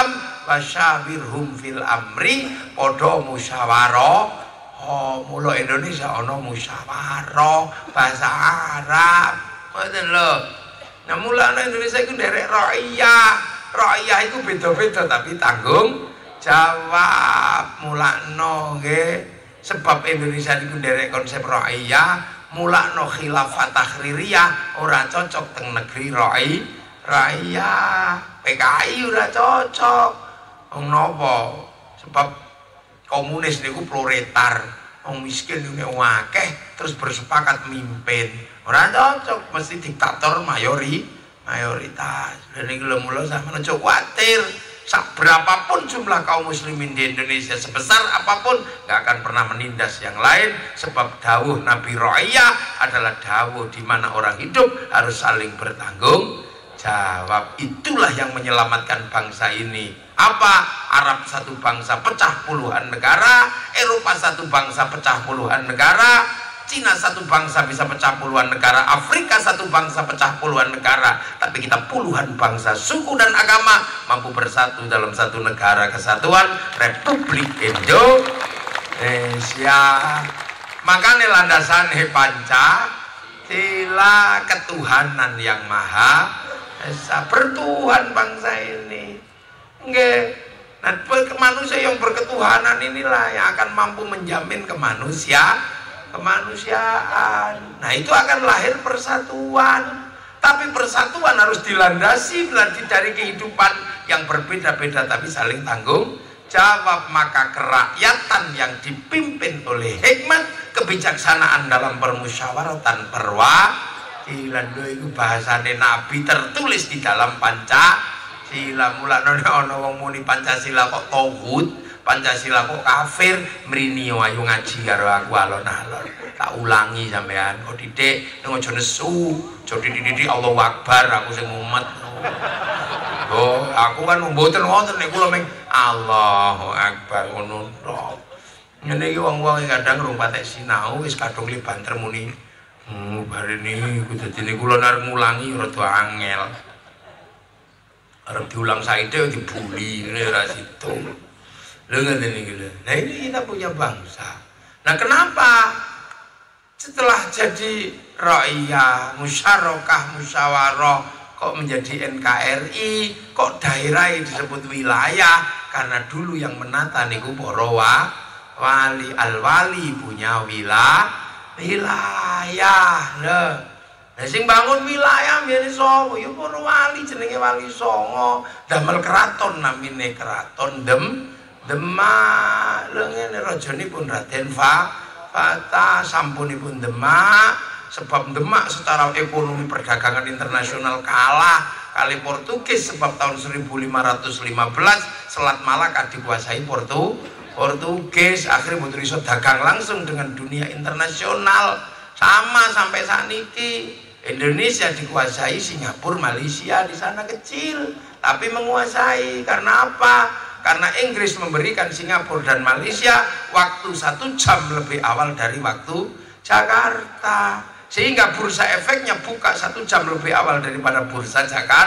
wasyawirhum fil amri, padha musyawarah. Oh, mula Indonesia ana musyawarah bahasa Arab. Ngoten lho. Nah, mulane Indonesia iku nderek ra'iyah. Ra'iyah iku beda-beda tapi tanggung jawab. Mulakno nggih, sebab Indonesia iku nderek konsep ra'iyah, mulakno khilafah tahririyah ora cocok teng negeri ra'iyah. PKI ora cocok. Wong napa? Sebab komunis niku proletar, wong miskin niku akeh terus bersepakat mimpin. Ora cocok, mesti diktator mayoritas. Dan iki lho mula sampeyan aja kuwatir. Sak berapapun jumlah kaum muslimin di Indonesia, sebesar apapun, nggak akan pernah menindas yang lain, sebab dawuh Nabi Ra'iyah adalah dawuh di mana orang hidup harus saling bertanggung jawab. Itulah yang menyelamatkan bangsa ini. Apa? Arab satu bangsa pecah puluhan negara, Eropa satu bangsa pecah puluhan negara, Cina satu bangsa bisa pecah puluhan negara, Afrika satu bangsa pecah puluhan negara, tapi kita puluhan bangsa, suku dan agama mampu bersatu dalam satu negara kesatuan Republik Indonesia. Makanya landasan Pancasila, ketuhanan yang maha esa, bertuhan bangsa ini. Nggih. Nah, manusia yang berketuhanan inilah yang akan mampu menjamin kemanusiaan. Nah, itu akan lahir persatuan. Tapi persatuan harus dilandasi dari kehidupan yang berbeda-beda tapi saling tanggung jawab. Maka kerakyatan yang dipimpin oleh hikmat, kebijaksanaan dalam permusyawaratan perwakilan, itu bahasane Nabi tertulis di dalam Pancasila. Mulane ana wong muni Pancasila kok tauhid, Pancasila kok kafir, mrini ayo ngaji karo aku alon-alon. Tak ulangi sampean, kok didik ning aja nesu, aja didik Allahu Akbar aku sing umet. Oh, aku kan mboten wonten nek kula ming Allahu Akbar ngono tok. Ngene iki wong-wong kadang rung patek sinau wis kadung li banter muni. Barene iku dadine kula arep ngulangi rada angel. Arep diulang saiki dibuli ngene ora situ. Lho ngene iki lho. Nah, ini kita punya bangsa. Nah, kenapa setelah jadi ra'iyah, musyarakah, musyawarah kok menjadi NKRI, kok daerah disebut wilayah? Karena dulu yang menata niku para wali, al-wali punya wilayah. Nah, sing bangun wilayah biyen sapa? Ya para wali, jenenge Wali Songo, damel keraton namine keraton Demak. Lho ngene rajanipun Raden Fata sampunipun Demak, sebab Demak secara ekonomi perdagangan internasional kalah kali Portugis, sebab tahun 1515 Selat Malaka dikuasai Portugis. Akhirnya betul iso dagang langsung dengan dunia internasional. Sama sampai saat ini Indonesia dikuasai Singapura, Malaysia di sana kecil tapi menguasai. Karena apa? Karena Inggris memberikan Singapura dan Malaysia waktu 1 jam lebih awal dari waktu Jakarta, sehingga bursa efeknya buka 1 jam lebih awal daripada bursa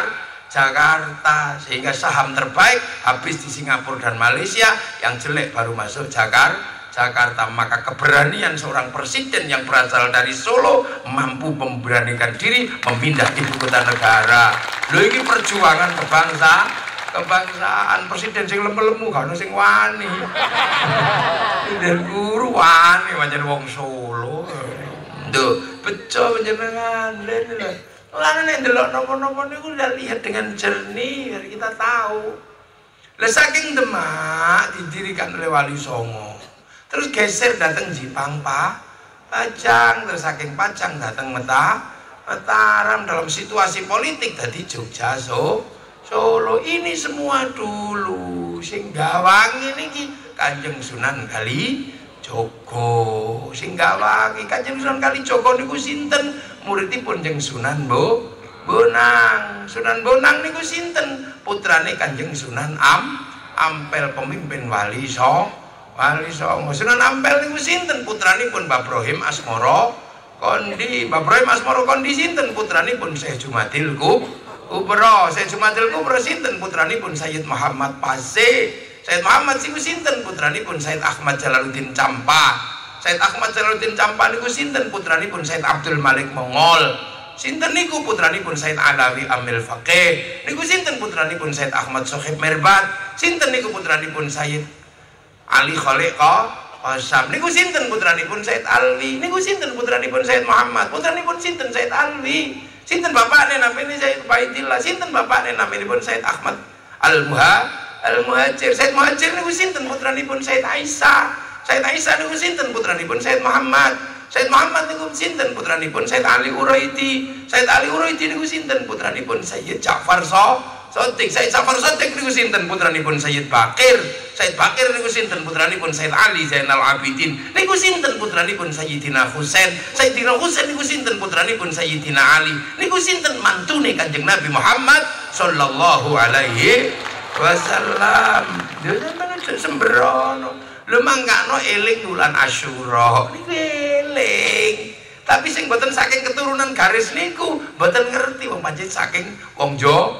Jakarta, sehingga saham terbaik habis di Singapura dan Malaysia, yang jelek baru masuk Jakarta. Maka keberanian seorang presiden yang berasal dari Solo mampu memberanikan diri memindah ibu kota negara. Lho iki perjuangan kebangsaan. Presiden sing lemu-lemu kan sing wani. Dan guru wani pancen wong Solo. Nduk, bejo panjenengan lho. Lan nek ndelok napa-napa niku udah lihat dengan jernih, biar kita tahu. Lah saking Demak didirikan oleh Wali Songo. Terus geser datang Jipang Pajang, terus saking Pajang datang Mataram, dalam situasi politik tadi Jogja Solo. Ini semua dulu sing gawangi niki Kanjeng Sunan Kalijogo. Sing gawangi Kanjeng Sunan Kalijogo niku sinten? Muridipun Kanjeng Sunan Bonang. Sunan Bonang niku sinten? Putrane Kanjeng Sunan Ampel, pemimpin Wali Songo. Sunan Ampel niku sinten? Putranipun Mbah Brohim Asmara Kondi. Mbah Brohim Asmara Kondi sinten? Putranipun Syekh Jumadil Kubra. Sayyid Jumadil Kubra sinten putranipun Sayyid Muhammad Paseh. Sayyid Muhammad siku sinten putranipun Sayyid Ahmad Jalaluddin Campa. Sayyid Ahmad Jalaluddin Campa niku sinten putranipun Sayyid Abdul Malik Mongol. Sinten niku putranipun Sayyid Alawi Amil Faqih. Niku sinten putranipun Sayyid Ahmad Sohib Merbat. Sinten niku putranipun Sayyid Ali Khaliq Qasam. Niku sinten putranipun Sayyid Alwi. Niku sinten putranipun Sayyid Muhammad. Putranipun sinten Sayyid Alwi. Sinten bapakne namine Sayyid Baidillah. Sinten bapakne naminipun Sayyid Ahmad Al-Muhajir. Sayyid Muhajir niku sinten putranipun Sayyid Aisyah. Sayyid Aisyah niku sinten putranipun Sayyid Muhammad. Sayyid Muhammad niku sinten putranipun Sayyid Ali Uraidi. Sayyid Ali Uraidi niku sinten putranipun Sayyid Ja'far Sotik. Sayyid Ja'far Sotik niku sinten putranipun Sayyid Bakir. Sayyid Bakir niku sinten putranipun Sayyid Ali Zainal Abidin. Niku sinten putranipun Sayyidina Husain. Sayyidina Husain niku sinten putranipun Sayyidina Ali. Niku sinten mantune Kanjeng Nabi Muhammad sallallahu alaihi wasallam. Yo sampeyan sembrono. Lho mangkano eling wulan Asyura niku eling. Tapi sing mboten saking keturunan garis niku mboten ngerti wong pancen saking wong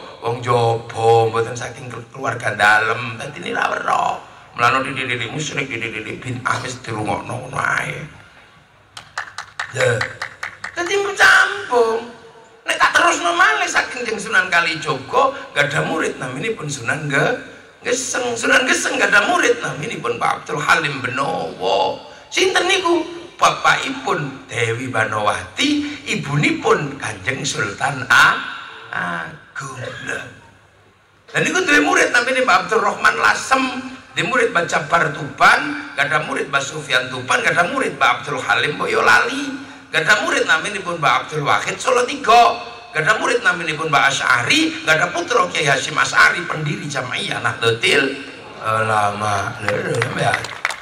Jaba, mboten saking keluarga dalem. Dadi ini ra weruh. Mulane dididik musyrik, dididik bid'ah wis dirungokno ngono ae. Ya. Dadi mencampung. Nek tak terusno malih saking Jeng Sunan Kalijaga gadah murid naminipun Sunan Geseng. Sunan Geseng gadah murid naminipun Pak Abdul Halim Benowo. Sinten niku? Bapakipun Dewi Banowati, ibunipun Kanjeng Sultan Agung. Dan niku duwe murid namine Pak Abdul Rahman Lasem, duwe murid Mbah Jabar Tuban, gadah murid Mbah Sufyan Tuban, gadah murid Mbah Abdul Halim Boyolali, gadah murid naminipun Mbah Abdul Wahid Solo Tiga. Gak ada murid naminipun Mbak Asy'ari, gak ada putra Kiai Hasyim Asy'ari, pendiri Jamaiyah Nahdlatul Ulama. Ya.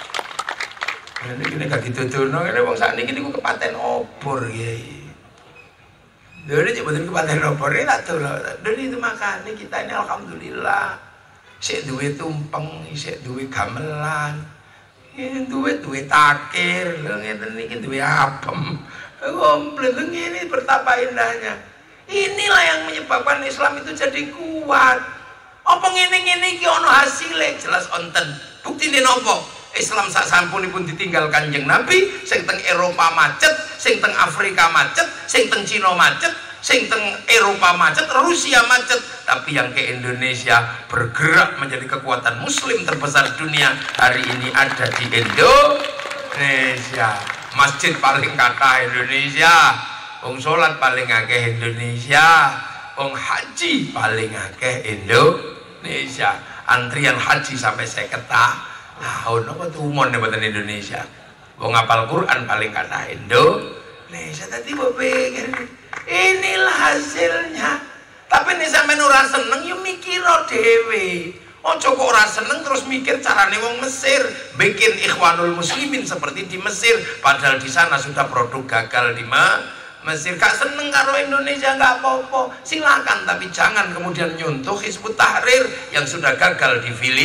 Ini gak dituturno, ini wong sakniki niku kepaten obor Kiai. Lha iki mboten kepaten obor iki tak dola. Dari itu makane kita ini alhamdulillah sik duwe tumpeng, sik duwe gamelan. Ini duwe takir, lho ngeten iki duwe apem. Komplit ngene betapa indahnya. Inilah yang menyebabkan Islam itu jadi kuat. Apa ngene-ngene iki ana hasile? Jelas onten. Buktine napa? Islam sak sampunipun ditinggal Kanjeng Nabi, sing teng Eropa macet, sing teng Afrika macet, sing teng Cina macet, sing teng Eropa macet, Rusia macet, tapi yang ke Indonesia bergerak menjadi kekuatan muslim terbesar dunia hari ini ada di Indonesia. Masjid paling kathah Indonesia. Wong salat paling akeh Indonesia, wong haji paling akeh Indonesia. Antrian haji sampai 50 tahun apa tuh umon buatan Indonesia. Wong ngapal Quran paling kathah Indonesia. Tadi mbok pikir inilah hasilnya. Tapi nek sampean ora seneng yo mikir dhewe. Ojo kok ora seneng terus mikir carane wong Mesir bikin Ikhwanul Muslimin seperti di Mesir, padahal di sana sudah produk gagal di Mesir. Gak seneng karo Indonesia nggak apa-apa, silakan, tapi jangan kemudian nyuntuh Hizbut Tahrir yang sudah gagal di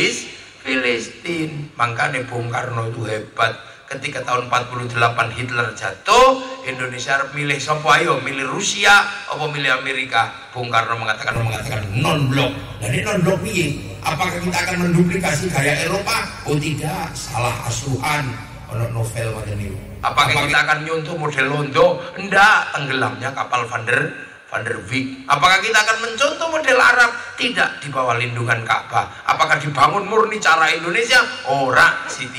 Filistin. Makanya Bung Karno itu hebat. Ketika tahun 48 Hitler jatuh, Indonesia milih sapa? Ayo milih Rusia apa milih Amerika? Bung Karno mengatakan non-blok. Dan ini non-blok piye? Apakah kita akan menduplikasi gaya Eropa? Oh tidak, salah asuhan. Ono novel macam ini. Apakah kita akan nyontoh model Londo? Enggak, tenggelamnya kapal Van der Wijk. Apakah kita akan mencontoh model Arab? Tidak, di bawah lindungan Ka'bah. Apakah dibangun murni cara Indonesia? Ora, Siti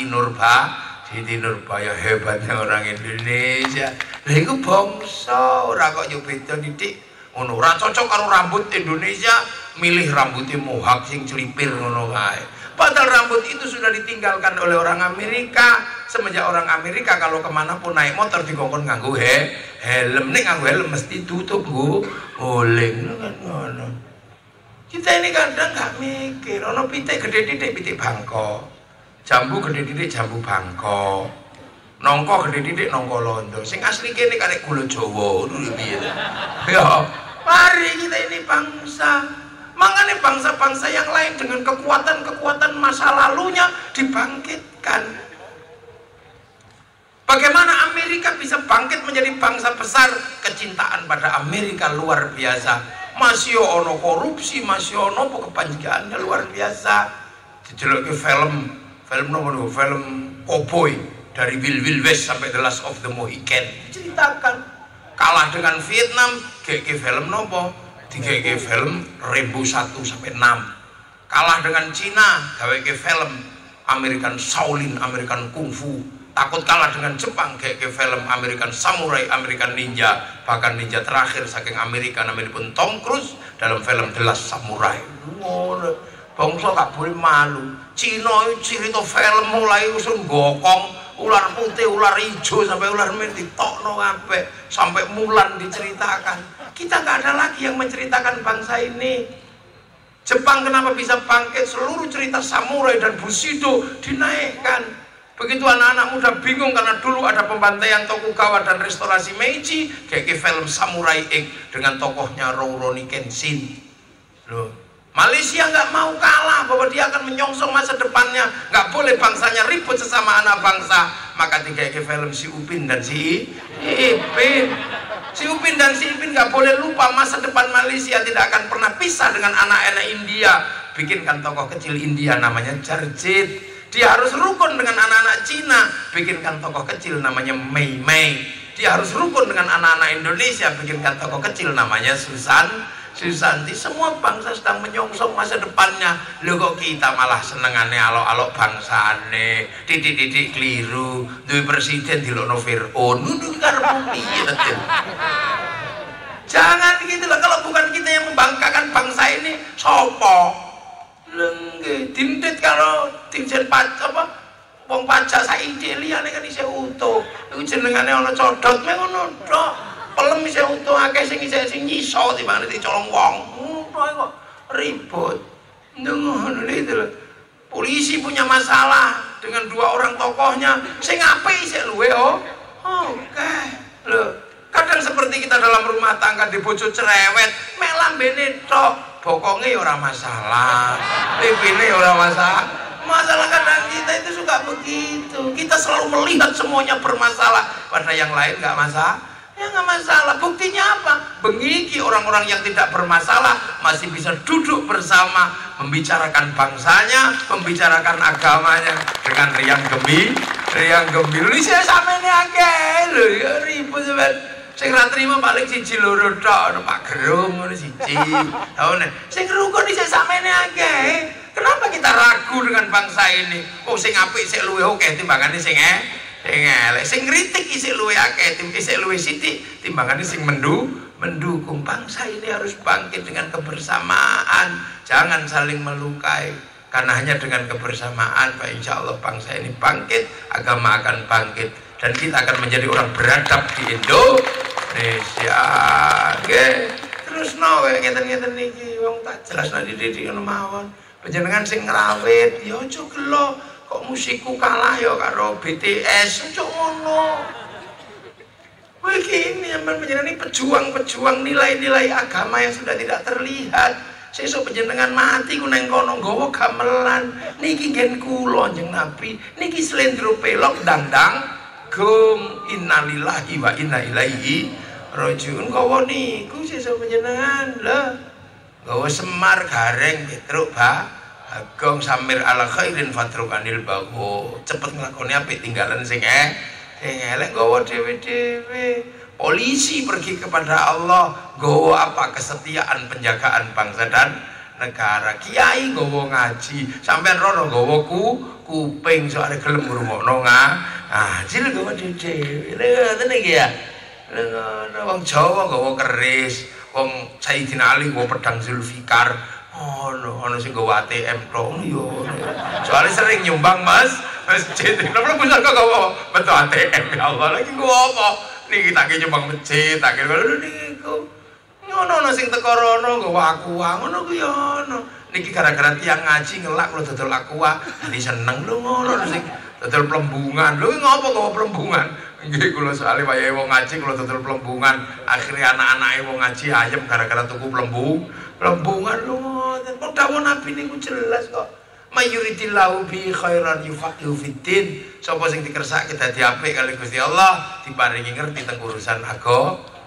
Nurbaya hebatnya orang Indonesia. Lha iku bangsa ora kok yo beda titik. Ngono ora cocok karo rambut Indonesia, milih rambutnya mohak sing celipir ngono kae. Padahal rambut itu sudah ditinggalkan oleh orang Amerika. Semenjak orang Amerika kalau kemanapun naik motor dikongkon nganggo helm. Nek nganggo helm mesti tutup guling kan ngono. Kita ini kadang nggak mikir. Ono pitik gede titik pitik Bangko, jambu gede titik jambu Bangko, nongko gede titik nongko Londo. Sing asli kene karek gula Jawa dulu piye. Ya, mari kita ini bangsa. Makanya bangsa-bangsa yang lain dengan kekuatan-kekuatan masa lalunya dibangkitkan. Bagaimana Amerika bisa bangkit menjadi bangsa besar? Kecintaan pada Amerika luar biasa. masih ono korupsi, masih ono kepanjangan luar biasa. Dijeloki film nopo film cowboy dari Wild West sampai The Last of the Mohican diceritakan. Kalah dengan Vietnam, GG film nopo? Digege film Rambo 1 sampai 6. Kalah dengan Cina, gawe ke film American Shaolin, American Kung Fu. Takut kalah dengan Jepang, GG film American Samurai, American Ninja, bahkan ninja terakhir saking Amerika namanya pun Tom Cruise dalam film The Last Samurai. Bangsa gak boleh malu. Cina itu cerita film mulai usun gokong, ular putih, ular hijau sampai ular merah ditokno kabeh, sampai Mulan diceritakan. Kita gak ada lagi yang menceritakan bangsa ini. Jepang kenapa bisa bangkit? Seluruh cerita samurai dan bushido dinaikkan. Begitu anak-anak muda bingung karena dulu ada pembantaian Tokugawa dan restorasi Meiji, kayak film Samurai X dengan tokohnya Rurouni Kenshin. Loh, Malaysia nggak mau kalah bahwa dia akan menyongsong masa depannya, nggak boleh bangsanya ribut sesama anak bangsa. Maka tiga film si Upin dan si Ipin, si Upin dan si Ipin nggak boleh lupa masa depan Malaysia tidak akan pernah pisah dengan anak-anak India. Bikinkan tokoh kecil India namanya Jarjit. Dia harus rukun dengan anak-anak Cina. Bikinkan tokoh kecil namanya Mei Mei. Dia harus rukun dengan anak-anak Indonesia. Bikinkan tokoh kecil namanya Susanti. Semua bangsa sedang menyongsong masa depannya. Loh kok kita malah senengane alok-alok bangsane, titik-titik keliru, duwe presiden dilokno Fir'aun. Nuduh karepmu piye to? Jangan gitu lah, kalau bukan kita yang membanggakan bangsa ini, sopo? Lengge, dindet karo dinjen pajak apa? Wong pajak saiki liyane kan isih utuh. Iku jenengane ana codot mek ngono tok. Pelem isih utuh akeh sing nyiso timbang dicolong wong. Kok ribut. Ngono itu lho. Polisi punya masalah dengan dua orang tokohnya, sing apik isih luwe oke. Lho, kadang seperti kita dalam rumah tangga di bojo cerewet, mek lambene tok, bokonge ora masalah, pipine ora masalah. Masalah kadang kita itu suka begitu. Kita selalu melihat semuanya bermasalah, padahal yang lain nggak masalah. Ya nggak masalah. Buktinya apa? Bengiki orang-orang yang tidak bermasalah masih bisa duduk bersama membicarakan bangsanya, membicarakan agamanya dengan riang gembira. Ini saya sama ini akeh lho, ya ribut sampean. Sing ra trimo paling siji loro tok, Pak Gerung ngono siji. Taune. Sing rukun iki samene akeh. Kenapa kita ragu dengan bangsa ini? Oh sing apik sik luwih akeh timbangane sing elek. Sing kritik isih luwih akeh, isih luwih sithik timbangane sing mendukung. Bangsa ini harus bangkit dengan kebersamaan, jangan saling melukai. Karena hanya dengan kebersamaan, Pak, insya Allah bangsa ini bangkit, agama akan bangkit, dan kita akan menjadi orang beradab di Indonesia. Oke, terus ngeten-ngeten niki wong tak jelasno dididik ngono mawon. Panjenengan sing ngrawit, ya aja gelo kok musikku kalah ya karo BTS, aja ngono. Begini yang menjadi pejuang nilai-nilai agama yang sudah tidak terlihat. Sesuk panjenengan mati ku nang kono nggawa gamelan. Niki ngen kula Kanjeng Nabi. Niki slendro pelok dandang gum innalillahi wa inna ilaihi rajiun. Nggawa niku sesuk panjenengan lho. Nggawa Semar Gareng Petruk Bagong Samir ala khairin fatrukanil bago. Cepet nglakoni apik tinggalan sing elek nggawa dhewe-dhewe. Polisi pergi kepada Allah, nggawa apa? Kesetiaan penjagaan bangsa dan negara. Kiai nggawa ngaji, sampean rono nggawa kuping soalnya gelem ngrungokno ngaji nggawa dhewe. Ngoten iki ya. Wong Jawa nggawa keris, wong Sayyidina Ali nggawa pedang Zulfikar. Ono sing nggawa ATM tok yo. Soalnya sering nyumbang Mas masjid. Kenapa bisa kok nggawa betul ATM ya Allah lagi nggawa apa? Niki tak nyumbang masjid, tak lho niku. Ngono sing teko rono nggawa aqua, ngono ku ya ono. Niki gara-gara tiyang ngaji ngelak kula dodol aqua, dadi seneng lho ngono sing dodol plembungan. Lho ngopo nggawa plembungan? Nggih kula soalé wayahe wong ngaji kula dodol plembungan. Akhire anak-anake wong ngaji ayem gara-gara tuku plembungan lho ngoten. Kok dawuh Nabi niku jelas kok. Mayuridillahu bi khairan yufaqihu fiddin. Sapa sing dikersake dadi apik kali Gusti Allah diparingi ngerti teng urusan agama.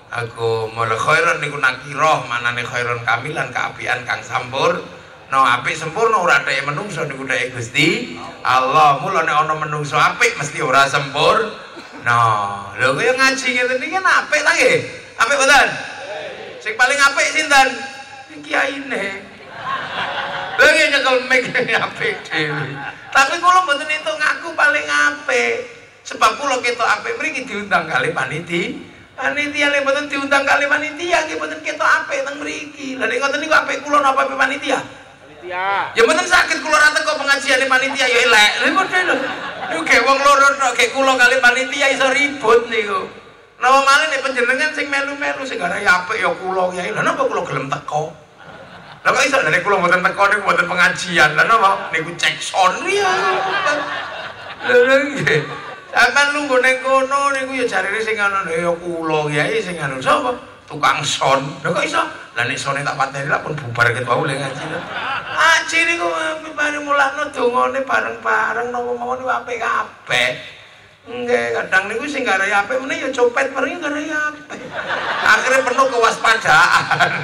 Aku mula khairon niku nakira manane khairon kamilan kaapian kang sampur. No apik sempurna ora dhek menungso niku dhek Gusti Allah. Mula nek ana menungso apik mesti ora sempurna. Lho kaya ngaji ngene iki kan apik ta nggih? Apik mboten? Sing paling apik sinten? Kiyaine. Lha nggih nyekel mik apik dhewe. Tapi kula mboten entuk ngaku paling apik. Sebab kula ketok apik mriki diundang kali panitia lek mboten diundang kali panitia nggih mboten ketok apik teng mriki. Lah nek ngoten niku apik kula napa apik panitia? Ya mboten sakit kula ra teko pengajiane panitia ya elek. Lha model lho. Niku ge wong loro tok ge kula kali panitia iso ribut niku. Napa malih nek panjenengan sing melu-melu sing gara apik ya kula ya. Lha napa kula gelem teko? Lah kok iso nek kula mboten teko niku mboten pengajian. Lah napa niku cek son ya. Lha nggih. Sampeyan lungguh ning kono niku ya jarine sing ana ya kula kiai sing anu sapa? Tukang son. Lha kok iso? Lah nek sone tak pateni lah pun bubar ket wau le ngaji. Ngaji niku bareng mulakno dongane bareng-bareng napa mawon niku apik kabeh. Nggih, kadang niku sing garai apik meneh ya copet bareng garai apik. Akhire penuh kewaspadaan.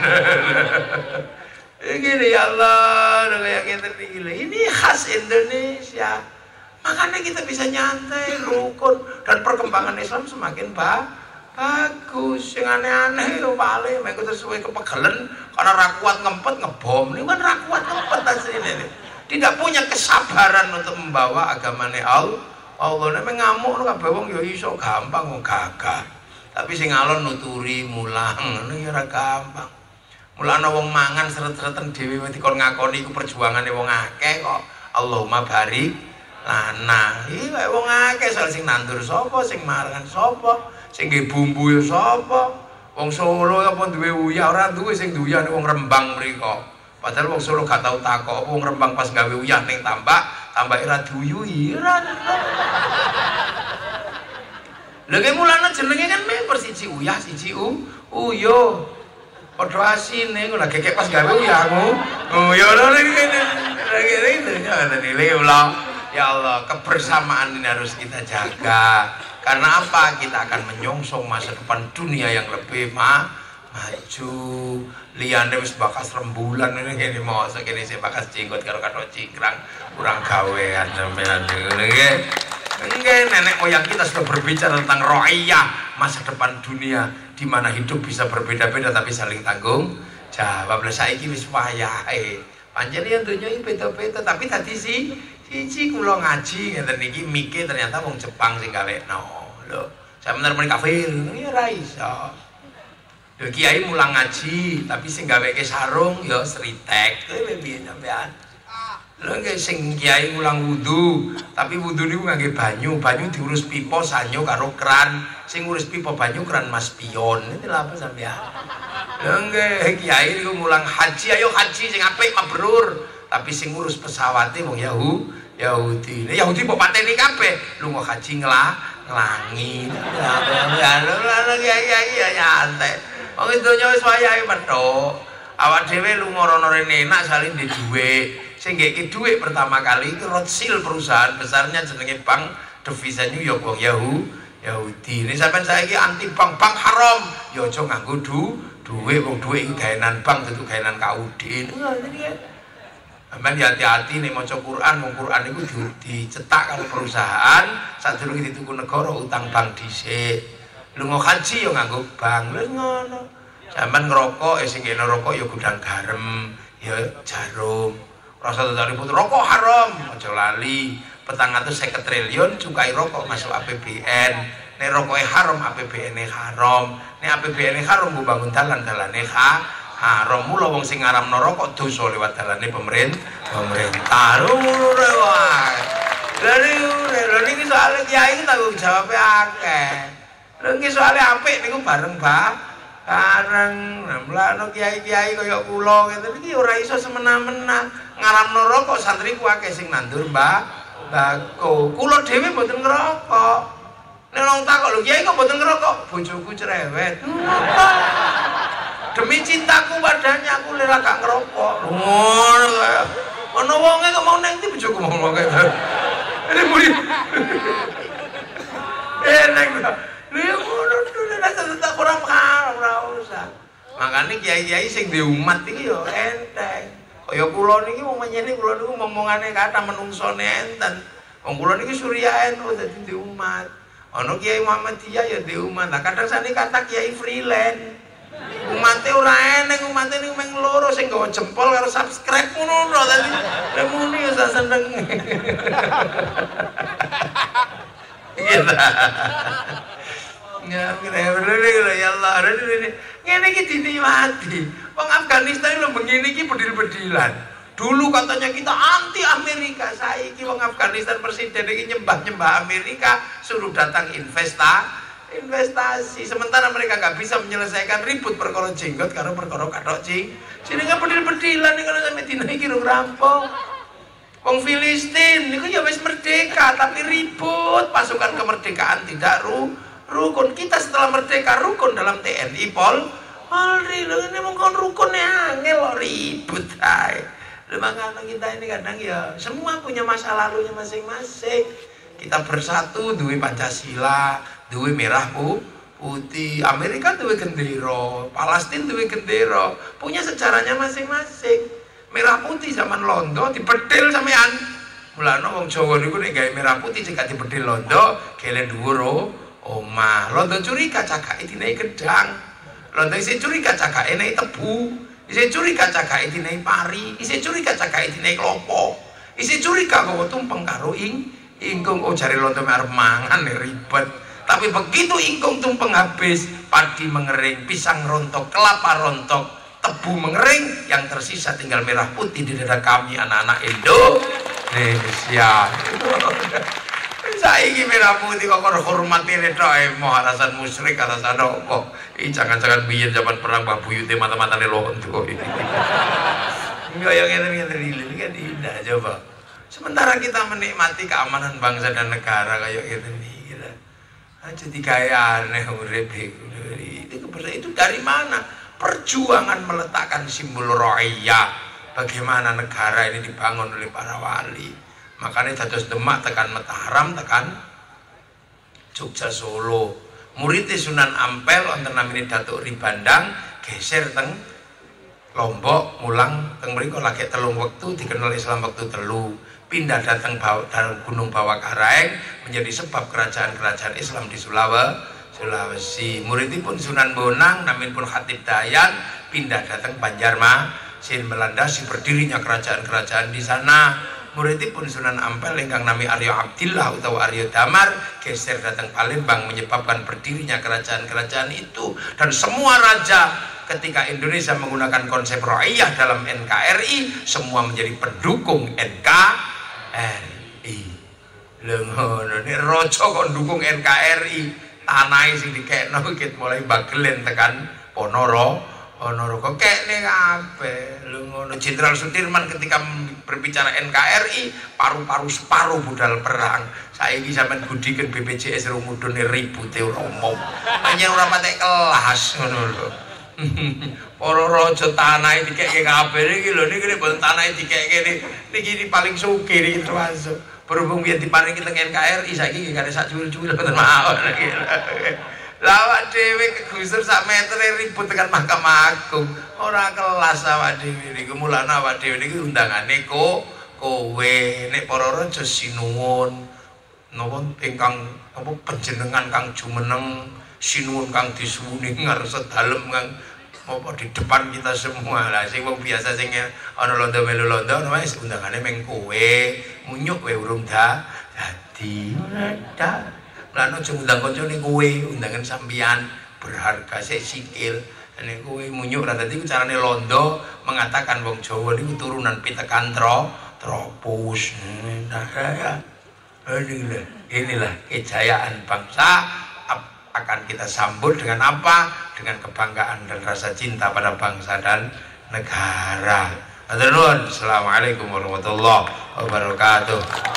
Iki ya Allah, kayak ngene iki. Ini khas Indonesia. Makanya kita bisa nyantai, rukun, dan perkembangan Islam semakin bagus. Yang aneh-aneh itu paling mereka sesuai kepegelen karena rakuat ngempet ngebom. Ini kan rakuat ngempet aslinya. Tidak punya kesabaran untuk membawa agamanya Allah nek ngamuk kabeh wong ya iso gampang wong gagah. Tapi sing alon nuturi mulang ngono ya ora gampang. Mulane wong mangan seret-sereten dhewe dikon ngakoni iku perjuangane wong akeh kok. Allahumma barik lana. Iki kaya wong akeh soal sing nandur sapa, sing marangan sapa, sing nggih bumbu ya sapa. Wong Solo apa duwe uyah ora duwe sing duwe wong Rembang mriko. Padahal wong Solo gak tau takok wong Rembang pas gawe uyah ning tambak ora diuyuhi ora. Lha ki mulane jenenge kan member siji uyah siji uyo. Padha asine ngono gekek pas gawe uyahmu. Oh ya lho ngene. Ya Allah, kebersamaan ini harus kita jaga. Karena apa? Kita akan menyongsong masa depan dunia yang lebih maju. Liyane wis bakas rembulan ini kene mau sakene sing bakas jenggot karo kathok cingkrang kurang gawean sampean nggih. Nggih, nenek moyang kita sudah berbicara tentang ro'iyah, masa depan dunia di mana hidup bisa berbeda-beda tapi saling tanggung jawab. Lah saiki wis wayahe. Pancen yen donya iki beda-beda tapi tadi siji kula ngaji ngeten iki mike ternyata wong Jepang sing gawekno. Lho, sampeyan muni kafir ya ora iso. Lho kiai mulang ngaji tapi sing gaweke sarung ya sritek. Kowe piye sampean? Lho nggih sing kiai mulang wudu, tapi wudu niku ngangge banyu diurus pipa sanyo karo kran. Sing ngurus pipa banyu kran Mas Pion. Itu lha apa sampean? Lho nggih kiai niku mulang haji, ayo haji sing apik mabrur. Tapi sing ngurus pesawate wong Yahudi. Nek Yahudi kok pateni kabeh, lunga haji nglangi. Lha kiai ya nyantai. Wong donya wis wayahe petuk. Awak dhewe lunga rono rene enak salin ndek dhuwit. Sing nggeke dhuwit pertama kali itu Rothschild perusahaan besarnya jenenge bank devisa New York wong Yahudi. Ini sampean saiki anti bank haram. Ya aja nganggo dhuwit wong dhuwit iki gawenan bank dudu gawenan KUD. Aman hati-hati nih maca Quran, wong Quran itu dicetak karo perusahaan, sadurunge dituku negara utang bank dhisik. Lunga haji ya nganggo bank. Lha ngono. Sampeyan ngerokok sing ngene rokok ya gudang garam, ya jarum. Rasa ribut rokok haram, aja lali. 450 triliun cukai rokok masuk APBN. Nek rokoke haram APBN-e haram. Nek APBN-e haram mbok bangun dalan-dalane haram. Mula wong sing ngaramno rokok dosa lewat dalane pemerintah. Lho wae. Lha niki soal kiai tanggung jawab akeh. Lha niki soal apik niku bareng mlane kiai-kiai kaya kula ngene iki ora iso semena-mena ngaramno rokok santri ku akeh sing nandur mbako. Kula dhewe mboten ngerokok. Nek wong takok lho kiai kok mboten ngerokok? Bojoku cerewet. Demi cintaku padanya aku lera gak ngerokok. Ngono kaya. Ana wonge kok mau nang ndi bojoku ngomong kaya. Ini muni. Neng. Lha ngono dene tak kurang Makanya kiai-kiai sing di umat iki yo enteng. Kaya kula niki wong menyene kula niku momongane kathah menungsone enten. Wong kula niki Surya NU dadi di umat. Ana Kiai Muhammadiyah ya di umat. Nah kadang sane kata kiai freelance. Umate ora eneng, umate niku mung loro sing gawa jempol karo subscribe ngono lho dadi. Lah muni ya sak seneng. Iya. Ya, ya Allah, ngene iki dinikmati. Wong Afghanistan lho begini iki bedil-bedilan. Dulu katanya kita anti Amerika, saiki wong Afghanistan presiden iki nyembah-nyembah Amerika, suruh datang investasi. Sementara mereka nggak bisa menyelesaikan ribut perkara jenggot karo perkara kathok cing. Jenenge bedil-bedilan iki kalau sampe dina iki rung rampung. Wong Filistin niku ya wis merdeka tapi ribut, pasukan kemerdekaan tidak rukun. Kita setelah merdeka rukun dalam TNI Polri lho, ini mungkin rukunnya angel loh, ribut ae. Lho makanya kita ini kadang ya semua punya masa lalunya masing-masing. Kita bersatu duwe Pancasila, duwe merah putih. Amerika duwe gendera, Palestina duwe gendera, punya sejarahnya masing-masing. Merah putih zaman Londo dibedil sampean. Mulane wong Jawa niku nek gawe merah putih jek dibedil Londo, gele dhuwur omah. Londo curiga cagake dinaik gedang. Londo isih curiga cagake naik tebu. Isih curiga cagake dinaik pari. Isih curiga cagake dinaik klopo. Isih curiga kok tumpeng karo ingkung. Oh jare Londo arep mangan ribet. Tapi begitu ingkung tumpeng habis, padi mengering, pisang rontok, kelapa rontok, tebu mengering, yang tersisa tinggal merah putih di dada kami anak-anak Indonesia. Saiki merah putih kok hormatine tok emoh alasan musyrik alasan opo. Jangan-jangan biyen zaman perang Mbah Buyute mata-matane londo iki. Enggak yang ngene-ngene ini kan indah coba. Sementara kita menikmati keamanan bangsa dan negara kayak gini gitu. Jadi kayak aneh urip itu dari mana? Perjuangan meletakkan simbol ro'iyah. Bagaimana negara ini dibangun oleh para wali. Makanya dados Demak tekan Mataram tekan Jogja Solo. Muridnya Sunan Ampel wonten namine Datuk Ribandang geser teng Lombok mulang teng mriku lagi telung wektu dikenal Islam wektu telu. Pindah datang Gunung Bawakaraeng menjadi sebab kerajaan-kerajaan Islam di Sulawesi. Muridipun Sunan Bonang naminipun Khatib Dayan pindah datang Banjarmasin melandasi berdirinya kerajaan-kerajaan di sana. Muridipun Sunan Ampel ingkang nami Aryo Abdillah utawa Aryo Damar geser datang Palembang menyebabkan berdirinya kerajaan-kerajaan itu. Dan semua raja ketika Indonesia menggunakan konsep ro'iyah dalam NKRI semua menjadi pendukung NKRI. Lho ngono nek raja kok ndukung NKRI, tanahe sing dikekno ket mulai Bagelen tekan Ponorogo kok kekne kabeh. Lho ngono Jenderal Sudirman ketika berbicara NKRI paru-paru separuh budal perang. Saiki sampean budhiken BPJS rumudune ribute ora omong. Hanya ora patek kelas ngono lho. Para raja tanahe dikekke kabeh iki lho niki nek mboten tanahe dikekke niki paling sugih iki termasuk. Berhubung biyen diparingi teng NKRI saiki gak ada sak cuwil-cuwil mboten mawon iki. Lawak dhewe kegusur sak meter ribut tekan Mahkamah Agung. Ora kelas awak dhewe niku. Mulane awak dhewe niki undangane kowe nek para raja sinuwun napa ingkang apa panjenengan kang jumeneng sinuwun kang disuwuni ngarsa dalem kang apa di depan kita semua. Lah sing wong biasa sing ana londo melu londo wis undangane meng kowe munyuk kowe urung dadi lan aja undang kancane kowe, undangan sampeyan berharga sik sikil. Nek kowe munyuk ra dadi carane londo mengatakan wong Jawa niku turunan Pitecantropus. Inilah kejayaan bangsa akan kita sambut dengan apa? Dengan kebanggaan dan rasa cinta pada bangsa dan negara. Assalamualaikum warahmatullahi wabarakatuh.